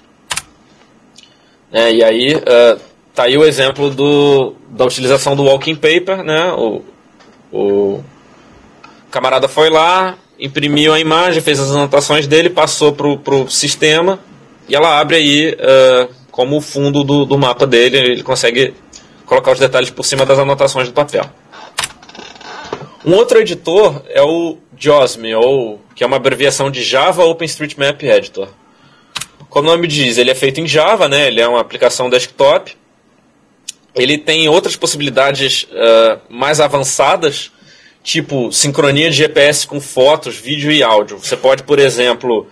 E aí tá aí o exemplo da utilização do Walking Paper, né? O camarada foi lá, imprimiu a imagem, fez as anotações dele, passou pro sistema, e ela abre aí como o fundo do mapa dele. Ele consegue colocar os detalhes por cima das anotações do papel. Um outro editor é o JOSM, que é uma abreviação de Java OpenStreetMap Editor. Como o nome diz, ele é feito em Java, né? Ele é uma aplicação desktop. Ele tem outras possibilidades mais avançadas, tipo sincronia de GPS com fotos, vídeo e áudio. Você pode, por exemplo,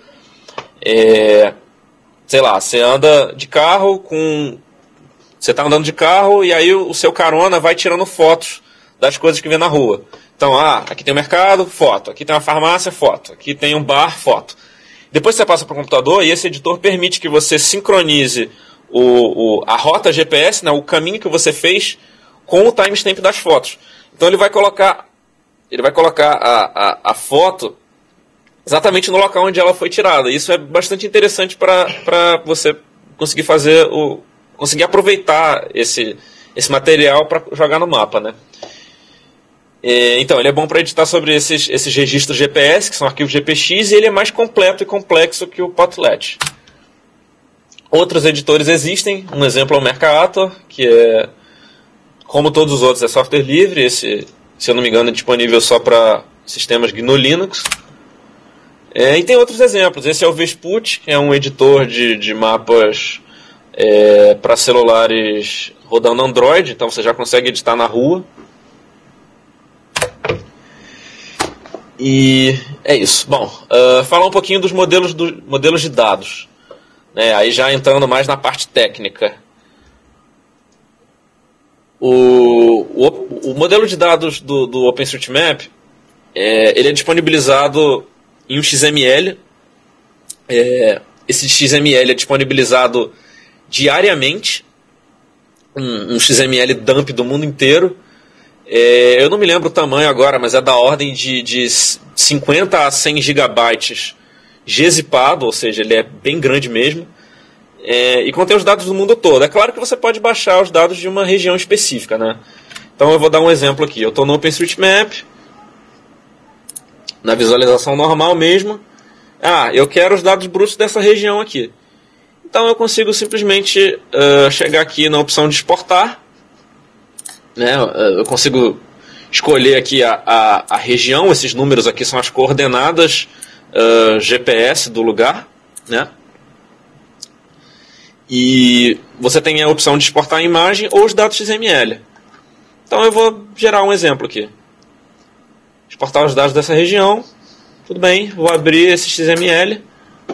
sei lá, você anda de carro você está andando de carro e aí o seu carona vai tirando fotos das coisas que vê na rua. Então, aqui tem um mercado, foto. Aqui tem uma farmácia, foto. Aqui tem um bar, foto. Depois você passa para o computador e esse editor permite que você sincronize a rota GPS, né, o caminho que você fez, com o timestamp das fotos. Então ele vai colocar a foto exatamente no local onde ela foi tirada. Isso é bastante interessante para você conseguir conseguir aproveitar esse material para jogar no mapa, né? Então, ele é bom para editar sobre esses registros GPS, que são arquivos GPX, e ele é mais completo e complexo que o Potlet. Outros editores existem, um exemplo é o Mercator, que como todos os outros, é software livre. Esse, se eu não me engano, é disponível só para sistemas GNU Linux. E tem outros exemplos. Esse é o Vesput, que é um editor de mapas para celulares rodando Android, então você já consegue editar na rua. E é isso. Bom, falar um pouquinho dos modelos de dados. Aí já entrando mais na parte técnica. O modelo de dados do OpenStreetMap, ele é disponibilizado em um XML. Esse XML é disponibilizado diariamente, um XML dump do mundo inteiro. Eu não me lembro o tamanho agora, mas é da ordem de 50 a 100 gigabytes gzipado, ou seja, ele é bem grande mesmo, e contém os dados do mundo todo. É claro que você pode baixar os dados de uma região específica, né? Então eu vou dar um exemplo aqui. Eu estou no OpenStreetMap, na visualização normal mesmo. Eu quero os dados brutos dessa região aqui. Então eu consigo simplesmente chegar aqui na opção de exportar, né? Eu consigo escolher aqui a região. Esses números aqui são as coordenadas GPS do lugar, né? E você tem a opção de exportar a imagem ou os dados XML. Então eu vou gerar um exemplo aqui. Exportar os dados dessa região. Tudo bem, vou abrir esse XML.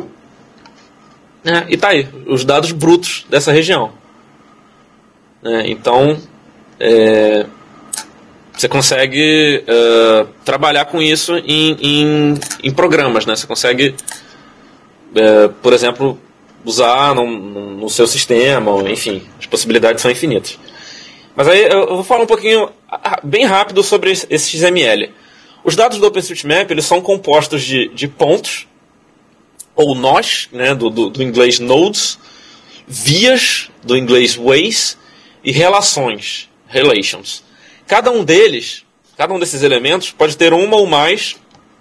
E tá aí, os dados brutos dessa região. Então, você consegue trabalhar com isso em programas, né? Você consegue, por exemplo, usar no seu sistema, enfim, as possibilidades são infinitas. Mas aí eu vou falar um pouquinho, bem rápido, sobre esse XML. Os dados do OpenStreetMap, eles são compostos de pontos, ou nós, né, do inglês nodes, vias, do inglês ways, e relações, relations. Cada um desses elementos pode ter uma ou mais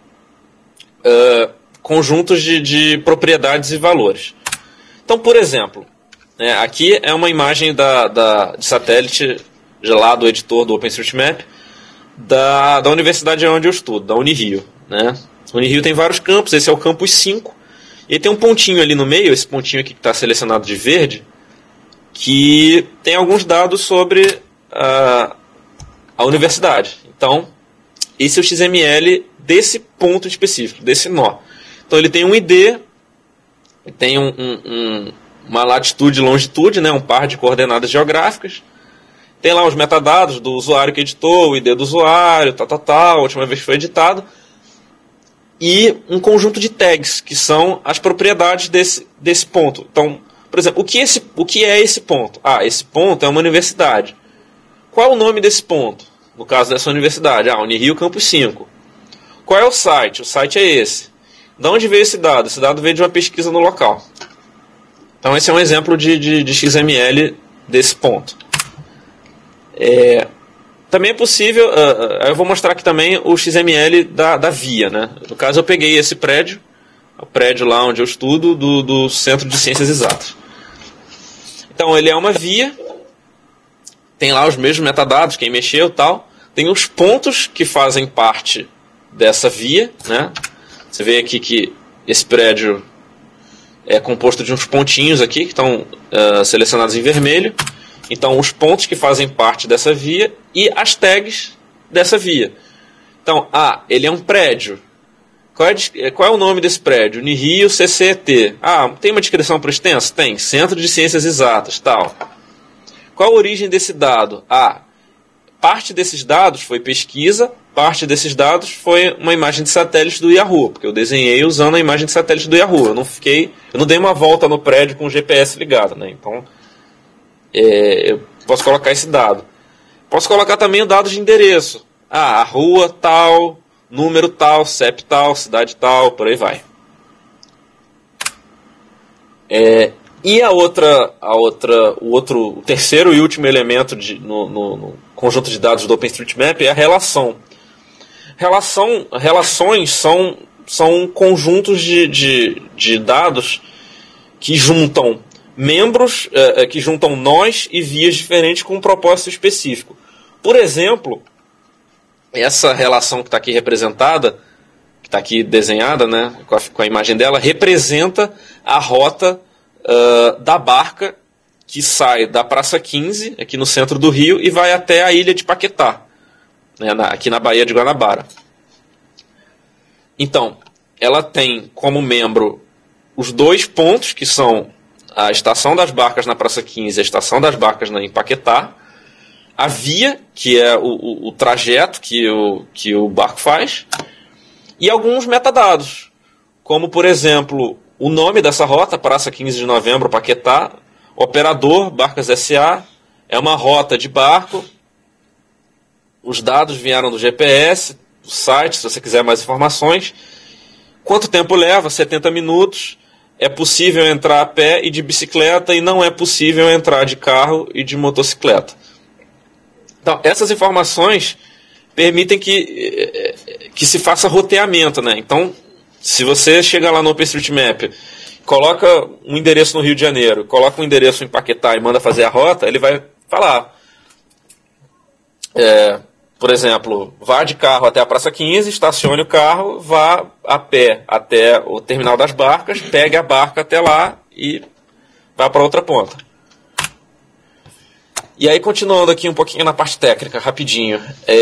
conjuntos de propriedades e valores. Então, por exemplo, aqui é uma imagem de satélite lá do editor do OpenStreetMap da universidade onde eu estudo, da Unirio, né? A Unirio tem vários campos, esse é o campus 5, e tem um pontinho ali no meio, esse pontinho aqui que está selecionado de verde, que tem alguns dados sobre a universidade. Então, esse é o XML desse ponto específico, desse nó. Então, ele tem um ID, tem uma latitude e longitude, né, um par de coordenadas geográficas. Tem lá os metadados do usuário que editou, o ID do usuário, a última vez que foi editado. E um conjunto de tags, que são as propriedades desse ponto. Então, por exemplo, o que é esse ponto? Esse ponto é uma universidade. Qual é o nome desse ponto? No caso dessa universidade, Unirio Campus 5. Qual é o site? O site é esse. De onde veio esse dado? Esse dado veio de uma pesquisa no local. Então esse é um exemplo de XML desse ponto. Também é possível, eu vou mostrar aqui também o XML da via, né? No caso eu peguei esse prédio, o prédio lá onde eu estudo, do Centro de Ciências Exatas. Então ele é uma via, tem lá os mesmos metadados, quem mexeu e tal. Tem os pontos que fazem parte dessa via, né? Você vê aqui que esse prédio é composto de uns pontinhos aqui, que estão selecionados em vermelho. Então, os pontos que fazem parte dessa via e as tags dessa via. Então, ele é um prédio. Qual é o nome desse prédio? Unirio CCET. Tem uma descrição para o extenso? Tem. Centro de Ciências Exatas, tal. Qual a origem desse dado? Parte desses dados foi pesquisa, parte desses dados foi uma imagem de satélite do Yahoo, porque eu desenhei usando a imagem de satélite do Yahoo. Eu não dei uma volta no prédio com o GPS ligado, né? Então, eu posso colocar esse dado. Posso colocar também o dado de endereço. A rua tal, número tal, CEP tal, cidade tal, por aí vai. E o terceiro e último elemento no conjunto de dados do OpenStreetMap é a relação. Relações são conjuntos de dados que juntam membros, que juntam nós e vias diferentes com um propósito específico. Por exemplo, essa relação que está aqui representada, que está aqui desenhada, né, com a imagem dela, representa a rota da barca que sai da Praça 15, aqui no centro do Rio, e vai até a ilha de Paquetá, né, aqui na Baía de Guanabara. Então, ela tem como membro os dois pontos, que são a estação das barcas na Praça 15 e a estação das barcas em Paquetá, a via, que é o trajeto que o barco faz, e alguns metadados, como, por exemplo, o nome dessa rota, Praça 15 de Novembro, Paquetá, operador, Barcas SA, é uma rota de barco, os dados vieram do GPS, do site, se você quiser mais informações. Quanto tempo leva? 70 minutos. É possível entrar a pé e de bicicleta e não é possível entrar de carro e de motocicleta. Então, essas informações permitem que se faça roteamento, né? Então, se você chega lá no OpenStreetMap, coloca um endereço no Rio de Janeiro, coloca um endereço em Paquetá e manda fazer a rota, ele vai falar, por exemplo, vá de carro até a Praça 15, estacione o carro, vá a pé até o terminal das barcas, pegue a barca até lá e vá para outra ponta. E aí, continuando aqui um pouquinho na parte técnica, rapidinho.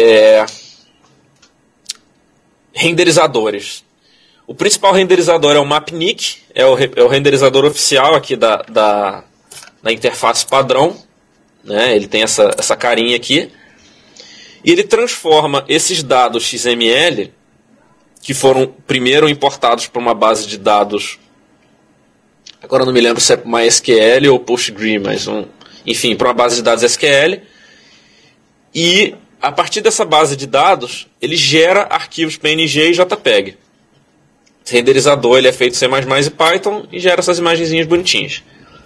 Renderizadores. O principal renderizador é o Mapnik, é o renderizador oficial aqui da interface padrão, né? Ele tem essa carinha aqui. E ele transforma esses dados XML, que foram primeiro importados para uma base de dados, agora eu não me lembro se é MySQL ou PostgreSQL, mas enfim, para uma base de dados SQL, e a partir dessa base de dados, ele gera arquivos PNG e JPEG. Esse renderizador ele é feito em C++ e Python e gera essas imagenzinhas bonitinhas.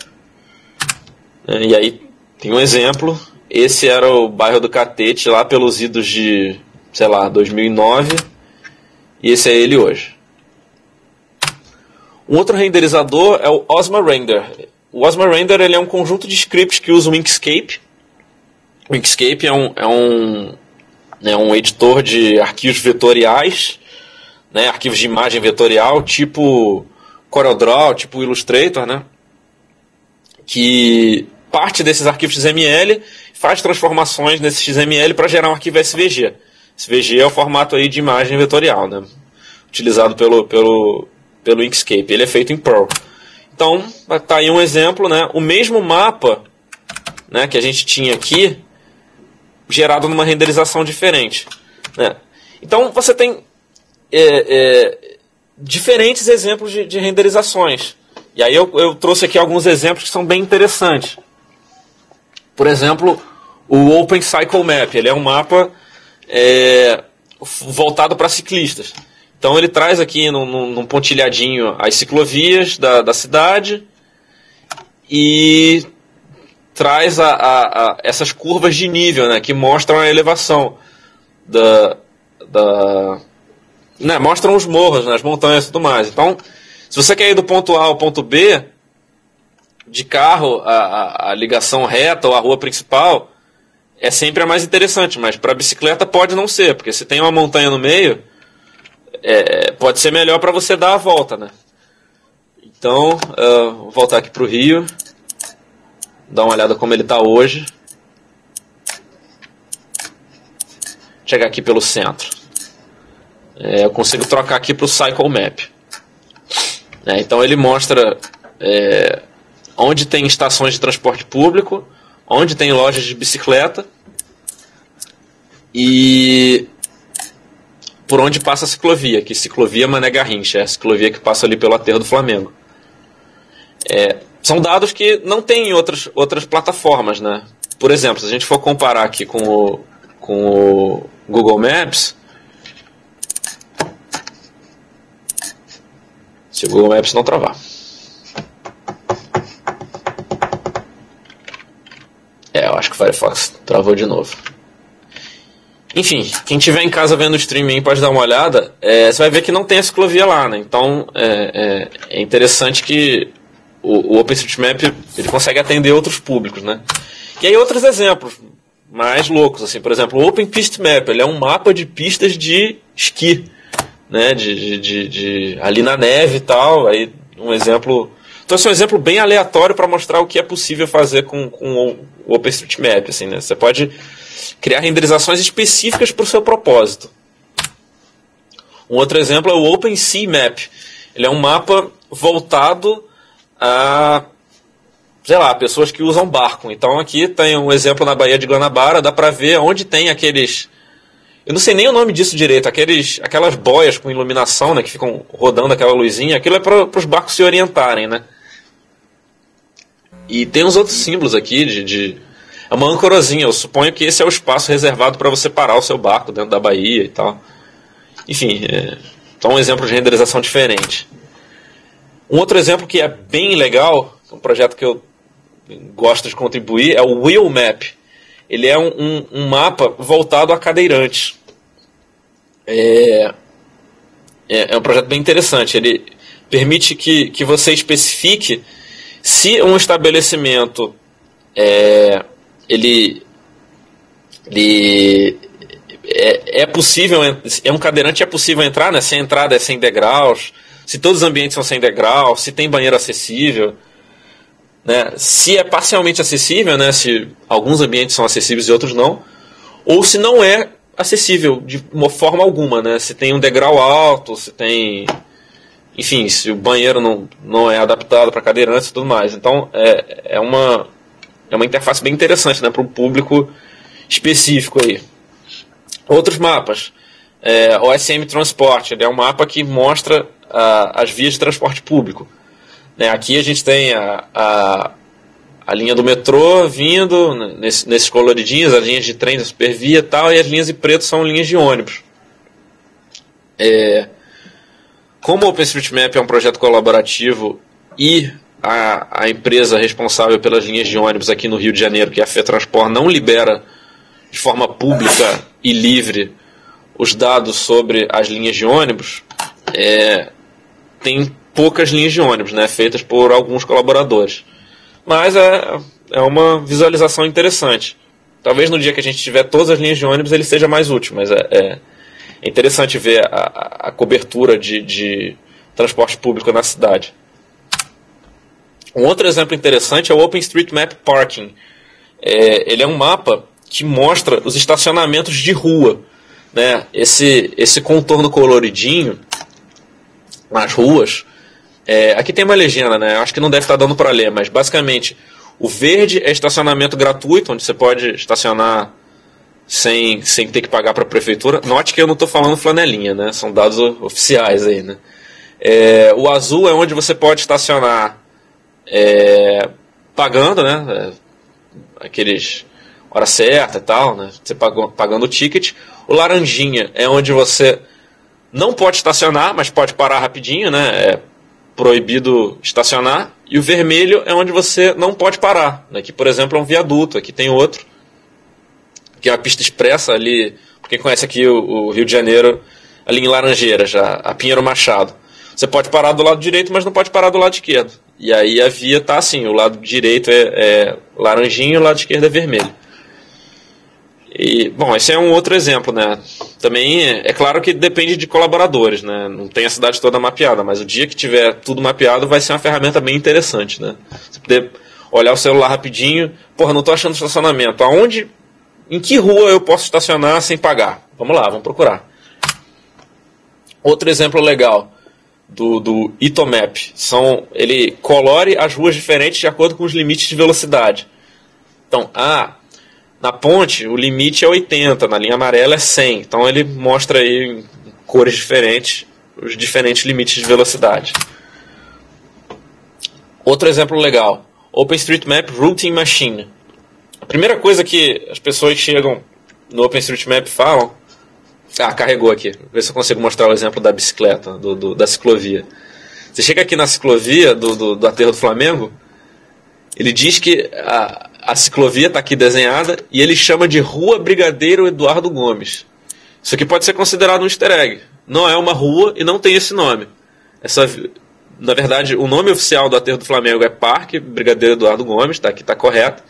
E aí tem um exemplo. Esse era o bairro do Catete, lá pelos idos de, 2009, e esse é ele hoje. Um outro renderizador é o Osmo Render. O Osmo Render ele é um conjunto de scripts que usa o Inkscape. O Inkscape é um editor de arquivos vetoriais, né, arquivos de imagem vetorial, tipo CorelDRAW, tipo Illustrator, né, que parte desses arquivos XML faz transformações nesse XML para gerar um arquivo SVG. SVG é o formato aí de imagem vetorial, né, utilizado pelo Inkscape. Ele é feito em Perl. Então, está aí um exemplo, né? O mesmo mapa, né, que a gente tinha aqui, gerado numa renderização diferente, né? Então, você tem diferentes exemplos de renderizações. E aí eu trouxe aqui alguns exemplos que são bem interessantes. Por exemplo, o OpenCycleMap. Ele é um mapa voltado para ciclistas. Então ele traz aqui num pontilhadinho as ciclovias da cidade e traz essas curvas de nível, né, que mostram a elevação né, mostram os morros, né, as montanhas e tudo mais. Então, se você quer ir do ponto A ao ponto B, de carro, a ligação reta ou a rua principal, é sempre a mais interessante, mas para bicicleta pode não ser, porque se tem uma montanha no meio, pode ser melhor para você dar a volta, né? Então, vou voltar aqui para o Rio, dar uma olhada como ele está hoje. Chegar aqui pelo centro. Eu consigo trocar aqui para o Cycle Map. Então ele mostra onde tem estações de transporte público, onde tem lojas de bicicleta e por onde passa a ciclovia, que ciclovia Mané Garrincha, é a ciclovia que passa ali pelo aterro do Flamengo. São dados que não tem em outras plataformas, né? Por exemplo, se a gente for comparar aqui com o Google Maps, se o Google Maps não travar. Eu acho que o Firefox travou de novo. Enfim, quem estiver em casa vendo o streaming pode dar uma olhada. Você vai ver que não tem a ciclovia lá, né? Então é interessante que o OpenStreetMap ele consegue atender outros públicos, né? E aí outros exemplos mais loucos, assim, por exemplo, o OpenPistMap, ele é um mapa de pistas de esqui, né? Ali na neve e tal. Aí um exemplo. Então esse é um exemplo bem aleatório para mostrar o que é possível fazer com o OpenStreetMap, assim, né? Você pode criar renderizações específicas para o seu propósito. Um outro exemplo é o OpenSeaMap. Ele é um mapa voltado a, sei lá, pessoas que usam barco. Então aqui tem um exemplo na Baía de Guanabara, dá para ver onde tem aqueles... Eu não sei nem o nome disso direito, aquelas boias com iluminação, né, que ficam rodando aquela luzinha. Aquilo é para os barcos se orientarem, né? E tem uns outros símbolos aqui é uma ancorazinha. Eu suponho que esse é o espaço reservado para você parar o seu barco dentro da baía e tal. Enfim, então um exemplo de renderização diferente. Um outro exemplo que é bem legal, um projeto que eu gosto de contribuir, é o Wheel Map. Ele é um mapa voltado a cadeirantes. É um projeto bem interessante. Ele permite que você especifique se um estabelecimento é possível, é um cadeirante, é possível entrar, né? Se a entrada é sem degraus, se todos os ambientes são sem degraus, se tem banheiro acessível, né? Se é parcialmente acessível, né? Se alguns ambientes são acessíveis e outros não, ou se não é acessível de uma forma alguma, né? Se tem um degrau alto, se tem... Enfim, se o banheiro não é adaptado para cadeirantes e tudo mais. Então, é uma interface bem interessante, né, para um público específico aí. Outros mapas. O SM Transport, ele é um mapa que mostra as vias de transporte público. Né, aqui a gente tem a linha do metrô vindo, nesses coloridinhos, as linhas de trem da Supervia e tal, e as linhas em preto são linhas de ônibus. Como o OpenStreetMap é um projeto colaborativo e a empresa responsável pelas linhas de ônibus aqui no Rio de Janeiro, que é a FETransport, não libera de forma pública e livre os dados sobre as linhas de ônibus, tem poucas linhas de ônibus, né, feitas por alguns colaboradores. Mas é uma visualização interessante. Talvez no dia que a gente tiver todas as linhas de ônibus ele seja mais útil, mas é interessante ver a cobertura de transporte público na cidade. Um outro exemplo interessante é o OpenStreetMap Parking. Ele é um mapa que mostra os estacionamentos de rua, né? Esse contorno coloridinho nas ruas. Aqui tem uma legenda, né? Acho que não deve estar dando para ler, mas basicamente o verde é estacionamento gratuito, onde você pode estacionar sem ter que pagar para a prefeitura. Note que eu não estou falando flanelinha, né? São dados oficiais aí, né? O azul é onde você pode estacionar pagando, né? Aqueles hora certa e tal, né? Você pagando o ticket. O laranjinha é onde você não pode estacionar, mas pode parar rapidinho, né? É proibido estacionar. E o vermelho é onde você não pode parar. Aqui, por exemplo, é um viaduto. Aqui tem outro, que é uma pista expressa ali. Pra quem conhece aqui o Rio de Janeiro, ali em Laranjeiras, já, a Pinheiro Machado. Você pode parar do lado direito, mas não pode parar do lado esquerdo. E aí a via tá assim, o lado direito é laranjinho e o lado esquerdo é vermelho. E, bom, esse é um outro exemplo, né? Também é claro que depende de colaboradores, né? Não tem a cidade toda mapeada, mas o dia que tiver tudo mapeado vai ser uma ferramenta bem interessante, né? Você poder olhar o celular rapidinho, porra, não tô achando estacionamento. Em que rua eu posso estacionar sem pagar? Vamos lá, vamos procurar. Outro exemplo legal do Itomap ele colore as ruas diferentes de acordo com os limites de velocidade. Então, na ponte o limite é 80, na linha amarela é 100. Então ele mostra aí em cores diferentes os diferentes limites de velocidade. Outro exemplo legal, OpenStreetMap Routing Machine. A primeira coisa que as pessoas que chegam no OpenStreetMap falam... carregou aqui. Vou ver se eu consigo mostrar o exemplo da bicicleta, da ciclovia. Você chega aqui na ciclovia do Aterro do Flamengo, ele diz que a ciclovia está aqui desenhada e ele chama de Rua Brigadeiro Eduardo Gomes. Isso aqui pode ser considerado um easter egg. Não é uma rua e não tem esse nome. Na verdade, o nome oficial do Aterro do Flamengo é Parque Brigadeiro Eduardo Gomes, tá aqui, está correto.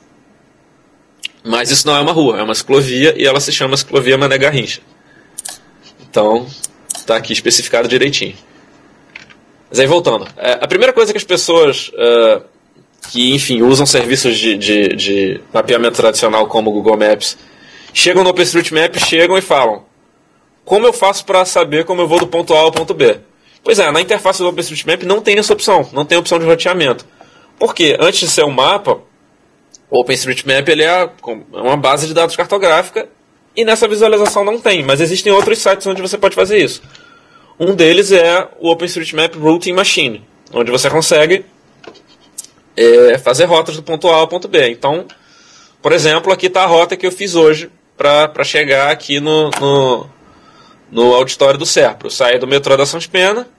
Mas isso não é uma rua, é uma ciclovia e ela se chama Ciclovia Mané Garrincha. Então, está aqui especificado direitinho. Mas aí voltando. A primeira coisa que as pessoas que, enfim, usam serviços de mapeamento tradicional como o Google Maps chegam no OpenStreetMap, chegam e falam: como eu faço para saber como eu vou do ponto A ao ponto B? Pois é, na interface do OpenStreetMap não tem essa opção, não tem a opção de roteamento. Por quê? Antes de ser um mapa, o OpenStreetMap ele é uma base de dados cartográfica e nessa visualização não tem, mas existem outros sites onde você pode fazer isso. Um deles é o OpenStreetMap Routing Machine, onde você consegue fazer rotas do ponto A ao ponto B. Então, por exemplo, aqui está a rota que eu fiz hoje para chegar aqui no auditório do Serpro. Eu saí do metrô da São Pena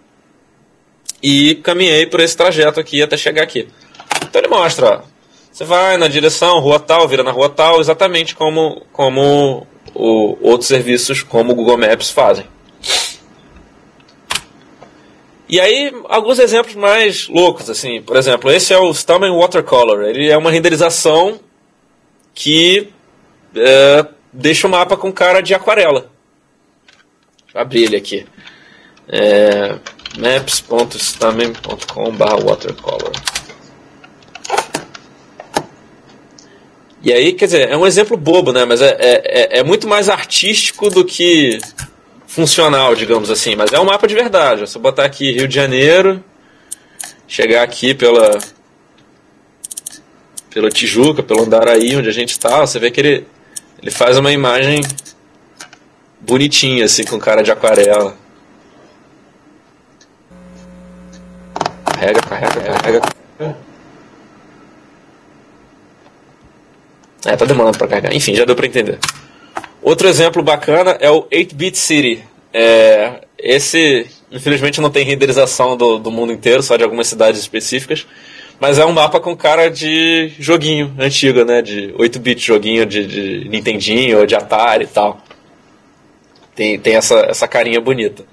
e caminhei por esse trajeto aqui até chegar aqui. Então ele mostra, você vai na direção, rua tal, vira na rua tal, exatamente como outros serviços como o Google Maps fazem. E aí, alguns exemplos mais loucos, assim, por exemplo, esse é o Stamen Watercolor. Ele é uma renderização que deixa o mapa com cara de aquarela. Deixa eu abrir ele aqui. maps.stamen.com/watercolor. E aí, quer dizer, é um exemplo bobo, né? Mas é muito mais artístico do que funcional, digamos assim. Mas é um mapa de verdade. Se eu botar aqui Rio de Janeiro, chegar aqui pela Tijuca, pelo Andaraí, onde a gente está, você vê que ele faz uma imagem bonitinha, assim, com cara de aquarela. Carrega. Tá demorando para carregar. Enfim, já deu para entender. Outro exemplo bacana é o 8-Bit City. Esse, infelizmente, não tem renderização do mundo inteiro, só de algumas cidades específicas. Mas é um mapa com cara de joguinho antigo, né? De 8-bit, joguinho de Nintendinho ou de Atari e tal. Tem essa carinha bonita.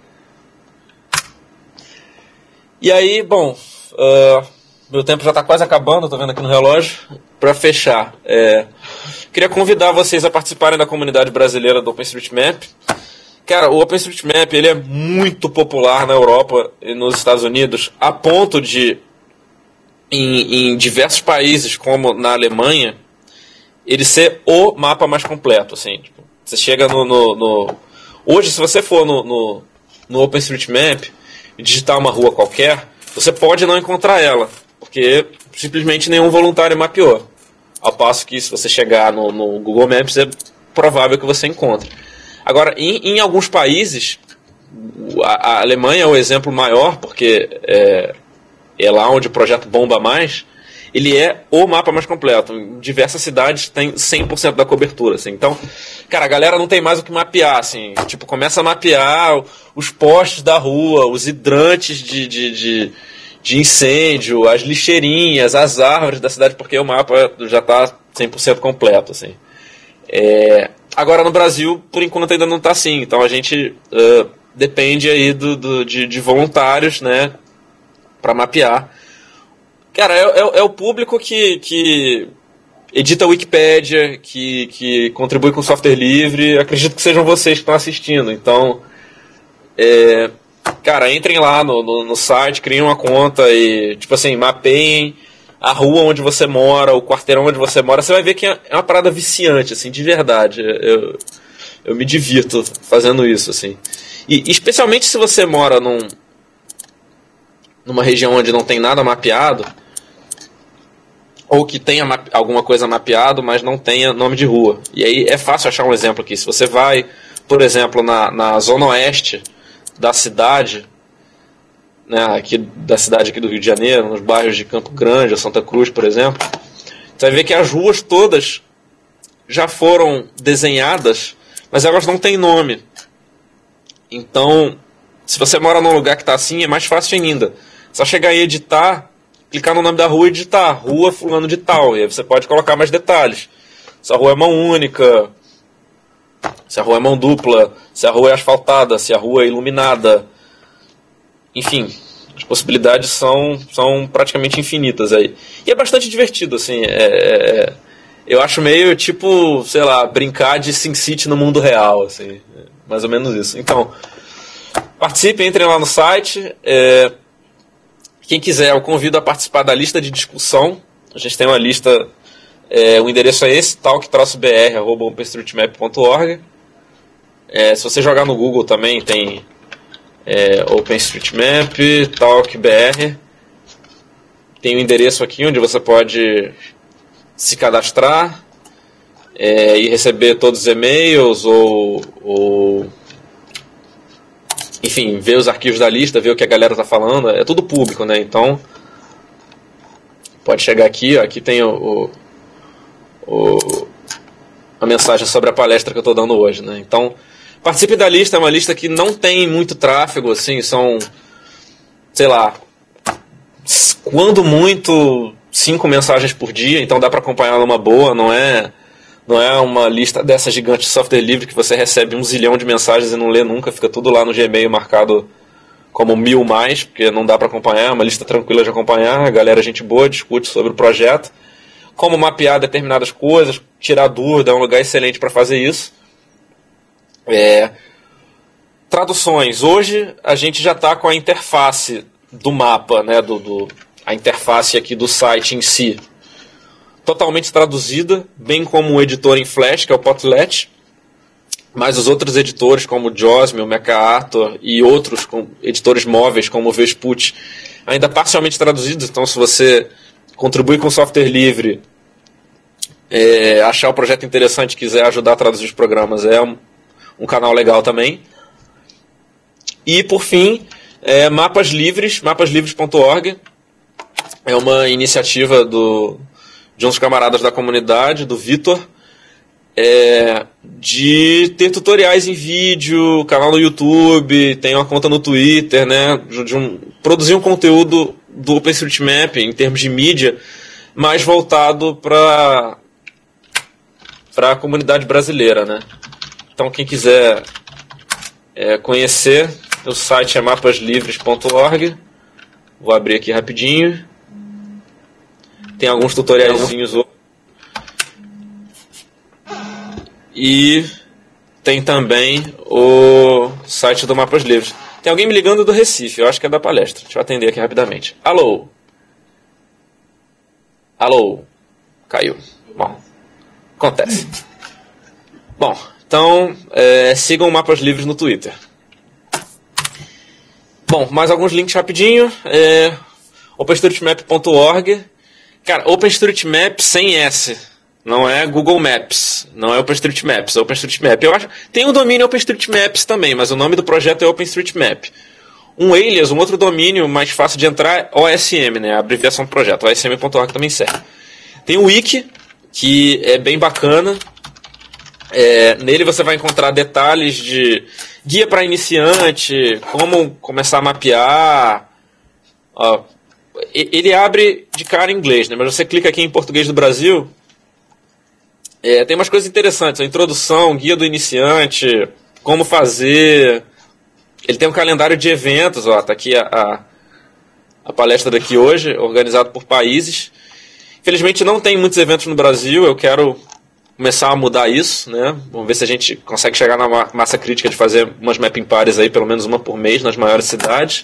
E aí, bom, meu tempo já está quase acabando, estou vendo aqui no relógio. Para fechar, queria convidar vocês a participarem da comunidade brasileira do OpenStreetMap. Cara, o OpenStreetMap ele é muito popular na Europa e nos Estados Unidos, a ponto de, em diversos países, como na Alemanha, ele ser o mapa mais completo. Assim, tipo, você chega hoje, se você for no OpenStreetMap e digitar uma rua qualquer, você pode não encontrar ela, porque simplesmente nenhum voluntário mapeou. Ao passo que, se você chegar no Google Maps, é provável que você encontre. Agora, em alguns países, a Alemanha é o exemplo maior, porque é lá onde o projeto bomba mais, ele é o mapa mais completo. Em diversas cidades tem 100% da cobertura. Assim. Então, cara, a galera não tem mais o que mapear. Assim. Tipo, começa a mapear os postes da rua, os hidrantes de incêndio, as lixeirinhas, as árvores da cidade, porque o mapa já está 100% completo. Assim. Agora, no Brasil, por enquanto, ainda não está assim. Então, a gente depende aí de voluntários, né, para mapear. Cara, é o público que edita a Wikipédia, que contribui com software livre. Acredito que sejam vocês que estão assistindo. Então, cara, entrem lá no site, criem uma conta e, tipo assim, mapeiem a rua onde você mora, o quarteirão onde você mora. Você vai ver que é uma parada viciante, assim, de verdade. Eu me divirto fazendo isso, assim. E especialmente se você mora numa região onde não tem nada mapeado, ou que tenha alguma coisa mapeado, mas não tenha nome de rua. E aí é fácil achar um exemplo aqui. Se você vai, por exemplo, na zona oeste da cidade, né, da cidade aqui do Rio de Janeiro, nos bairros de Campo Grande, ou Santa Cruz, por exemplo, você vai ver que as ruas todas já foram desenhadas, mas elas não têm nome. Então, se você mora num lugar que está assim, é mais fácil ainda. Só chegar e editar, clicar no nome da rua e digitar Rua Fulano de Tal. E aí você pode colocar mais detalhes. Se a rua é mão única, se a rua é mão dupla, se a rua é asfaltada, se a rua é iluminada. Enfim, as possibilidades são praticamente infinitas aí. E é bastante divertido, assim. Eu acho meio tipo, sei lá, brincar de SimCity no mundo real, assim. Mais ou menos isso. Então, participem, entrem lá no site. Quem quiser, eu convido a participar da lista de discussão. A gente tem uma lista, o endereço é esse, talk-br@openstreetmap.org. Se você jogar no Google também, tem OpenStreetMap, talk.br. Tem o endereço aqui onde você pode se cadastrar e receber todos os e-mails ou enfim, ver os arquivos da lista, ver o que a galera está falando. É tudo público, né? Então pode chegar aqui, ó, aqui tem a mensagem sobre a palestra que eu estou dando hoje, né? Então participe da lista. É uma lista que não tem muito tráfego, assim, são, sei lá, quando muito 5 mensagens por dia, então dá para acompanhar numa boa. Não é uma lista dessa gigante de software livre que você recebe 1 zilhão de mensagens e não lê nunca, fica tudo lá no Gmail marcado como 1000 mais, porque não dá para acompanhar. É uma lista tranquila de acompanhar, a galera, gente boa, discute sobre o projeto, como mapear determinadas coisas, tirar dúvida, é um lugar excelente para fazer isso. Traduções. Hoje a gente já está com a interface do mapa, né, a interface aqui do site em si, totalmente traduzida, bem como o editor em Flash, que é o Potlet, mas os outros editores, como o JOSM, o MacArthur e outros editores móveis, como o Vespucci, ainda parcialmente traduzidos. Então, se você contribui com software livre, achar o projeto interessante, quiser ajudar a traduzir os programas, é um canal legal também. E, por fim, Mapas Livres, mapaslivres.org, é uma iniciativa de uns camaradas da comunidade, do Vitor, de ter tutoriais em vídeo, canal no YouTube, tem uma conta no Twitter, né, produzir um conteúdo do OpenStreetMap em termos de mídia, mais voltado para a comunidade brasileira, né. Então, quem quiser conhecer, o site é mapaslivres.org. Vou abrir aqui rapidinho. Tem alguns tutoriaizinhos. E tem também o site do Mapas Livres. Tem alguém me ligando do Recife, eu acho que é da palestra. Deixa eu atender aqui rapidamente. Alô? Alô? Caiu. Bom, acontece. Bom, então sigam o Mapas Livres no Twitter. Bom, mais alguns links rapidinho. OpenStreetMap.org. Cara, OpenStreetMap sem S. Não é Google Maps. Não é OpenStreetMaps. É OpenStreetMap. Eu acho. Tem um domínio OpenStreetMaps também, mas o nome do projeto é OpenStreetMap. Um alias, um outro domínio mais fácil de entrar é OSM, né? A abreviação do projeto. OSM.org também serve. Tem o Wiki, que é bem bacana. Nele você vai encontrar detalhes de guia para iniciante, como começar a mapear. Ele abre de cara em inglês, né? Mas você clica aqui em português do Brasil, tem umas coisas interessantes. A introdução, guia do iniciante, como fazer. Ele tem um calendário de eventos, tá aqui a palestra daqui hoje, organizado por países. Infelizmente não tem muitos eventos no Brasil, eu quero começar a mudar isso, né? Vamos ver se a gente consegue chegar na massa crítica de fazer umas mapping parties aí, pelo menos uma por mês, nas maiores cidades.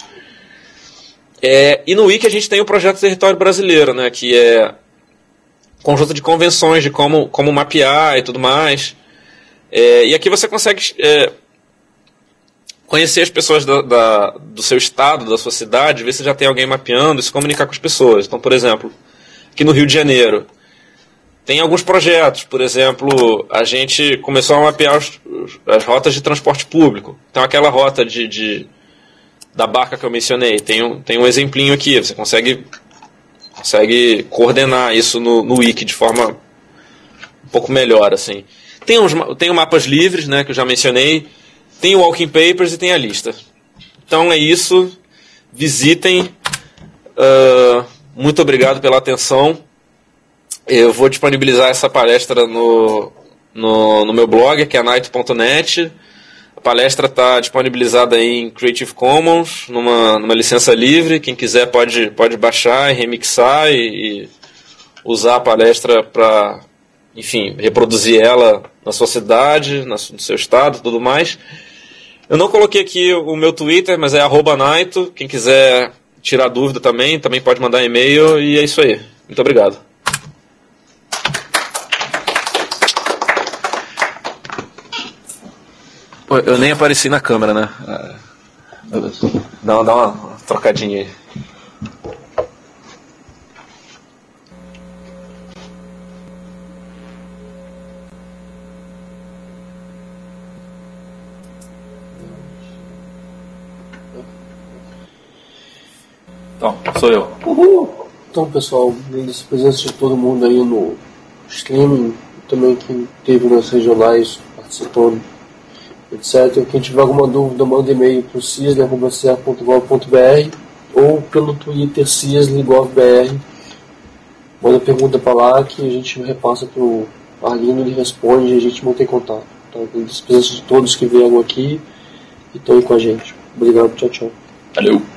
E no Wiki a gente tem o projeto Território Brasileiro, né? Que é conjunto de convenções de como mapear e tudo mais. E aqui você consegue conhecer as pessoas do seu estado, da sua cidade, ver se já tem alguém mapeando e se comunicar com as pessoas. Então, por exemplo, aqui no Rio de Janeiro, tem alguns projetos. Por exemplo, a gente começou a mapear as rotas de transporte público. Então, aquela rota da barca que eu mencionei, tem um exemplinho aqui. Você consegue coordenar isso no Wiki de forma um pouco melhor, assim. Tem mapas livres, né, que eu já mencionei. Tem o Walking Papers e tem a lista. Então é isso. Visitem. Muito obrigado pela atenção. Eu vou disponibilizar essa palestra no meu blog, que é night.net. A palestra está disponibilizada em Creative Commons, numa licença livre. Quem quiser pode baixar e remixar e usar a palestra para, enfim, reproduzir ela na sua cidade, no seu estado e tudo mais. Eu não coloquei aqui o meu Twitter, mas é @Naito. Quem quiser tirar dúvida também pode mandar e-mail, e é isso aí. Muito obrigado. Pô, eu nem apareci na câmera, né? Dá uma trocadinha aí. Então, sou eu. Uhul. Então, pessoal, agradeço a presença de todo mundo aí no streaming, também quem teve nas regionais participando, etc. Quem tiver alguma dúvida, manda e-mail para o cisle.gov.br ou pelo Twitter cisle.gov.br. Manda pergunta para lá que a gente repassa para o Arlindo, ele responde e a gente mantém contato. Então, agradeço a presença de todos que vieram aqui e estão aí com a gente. Obrigado, tchau, tchau. Valeu.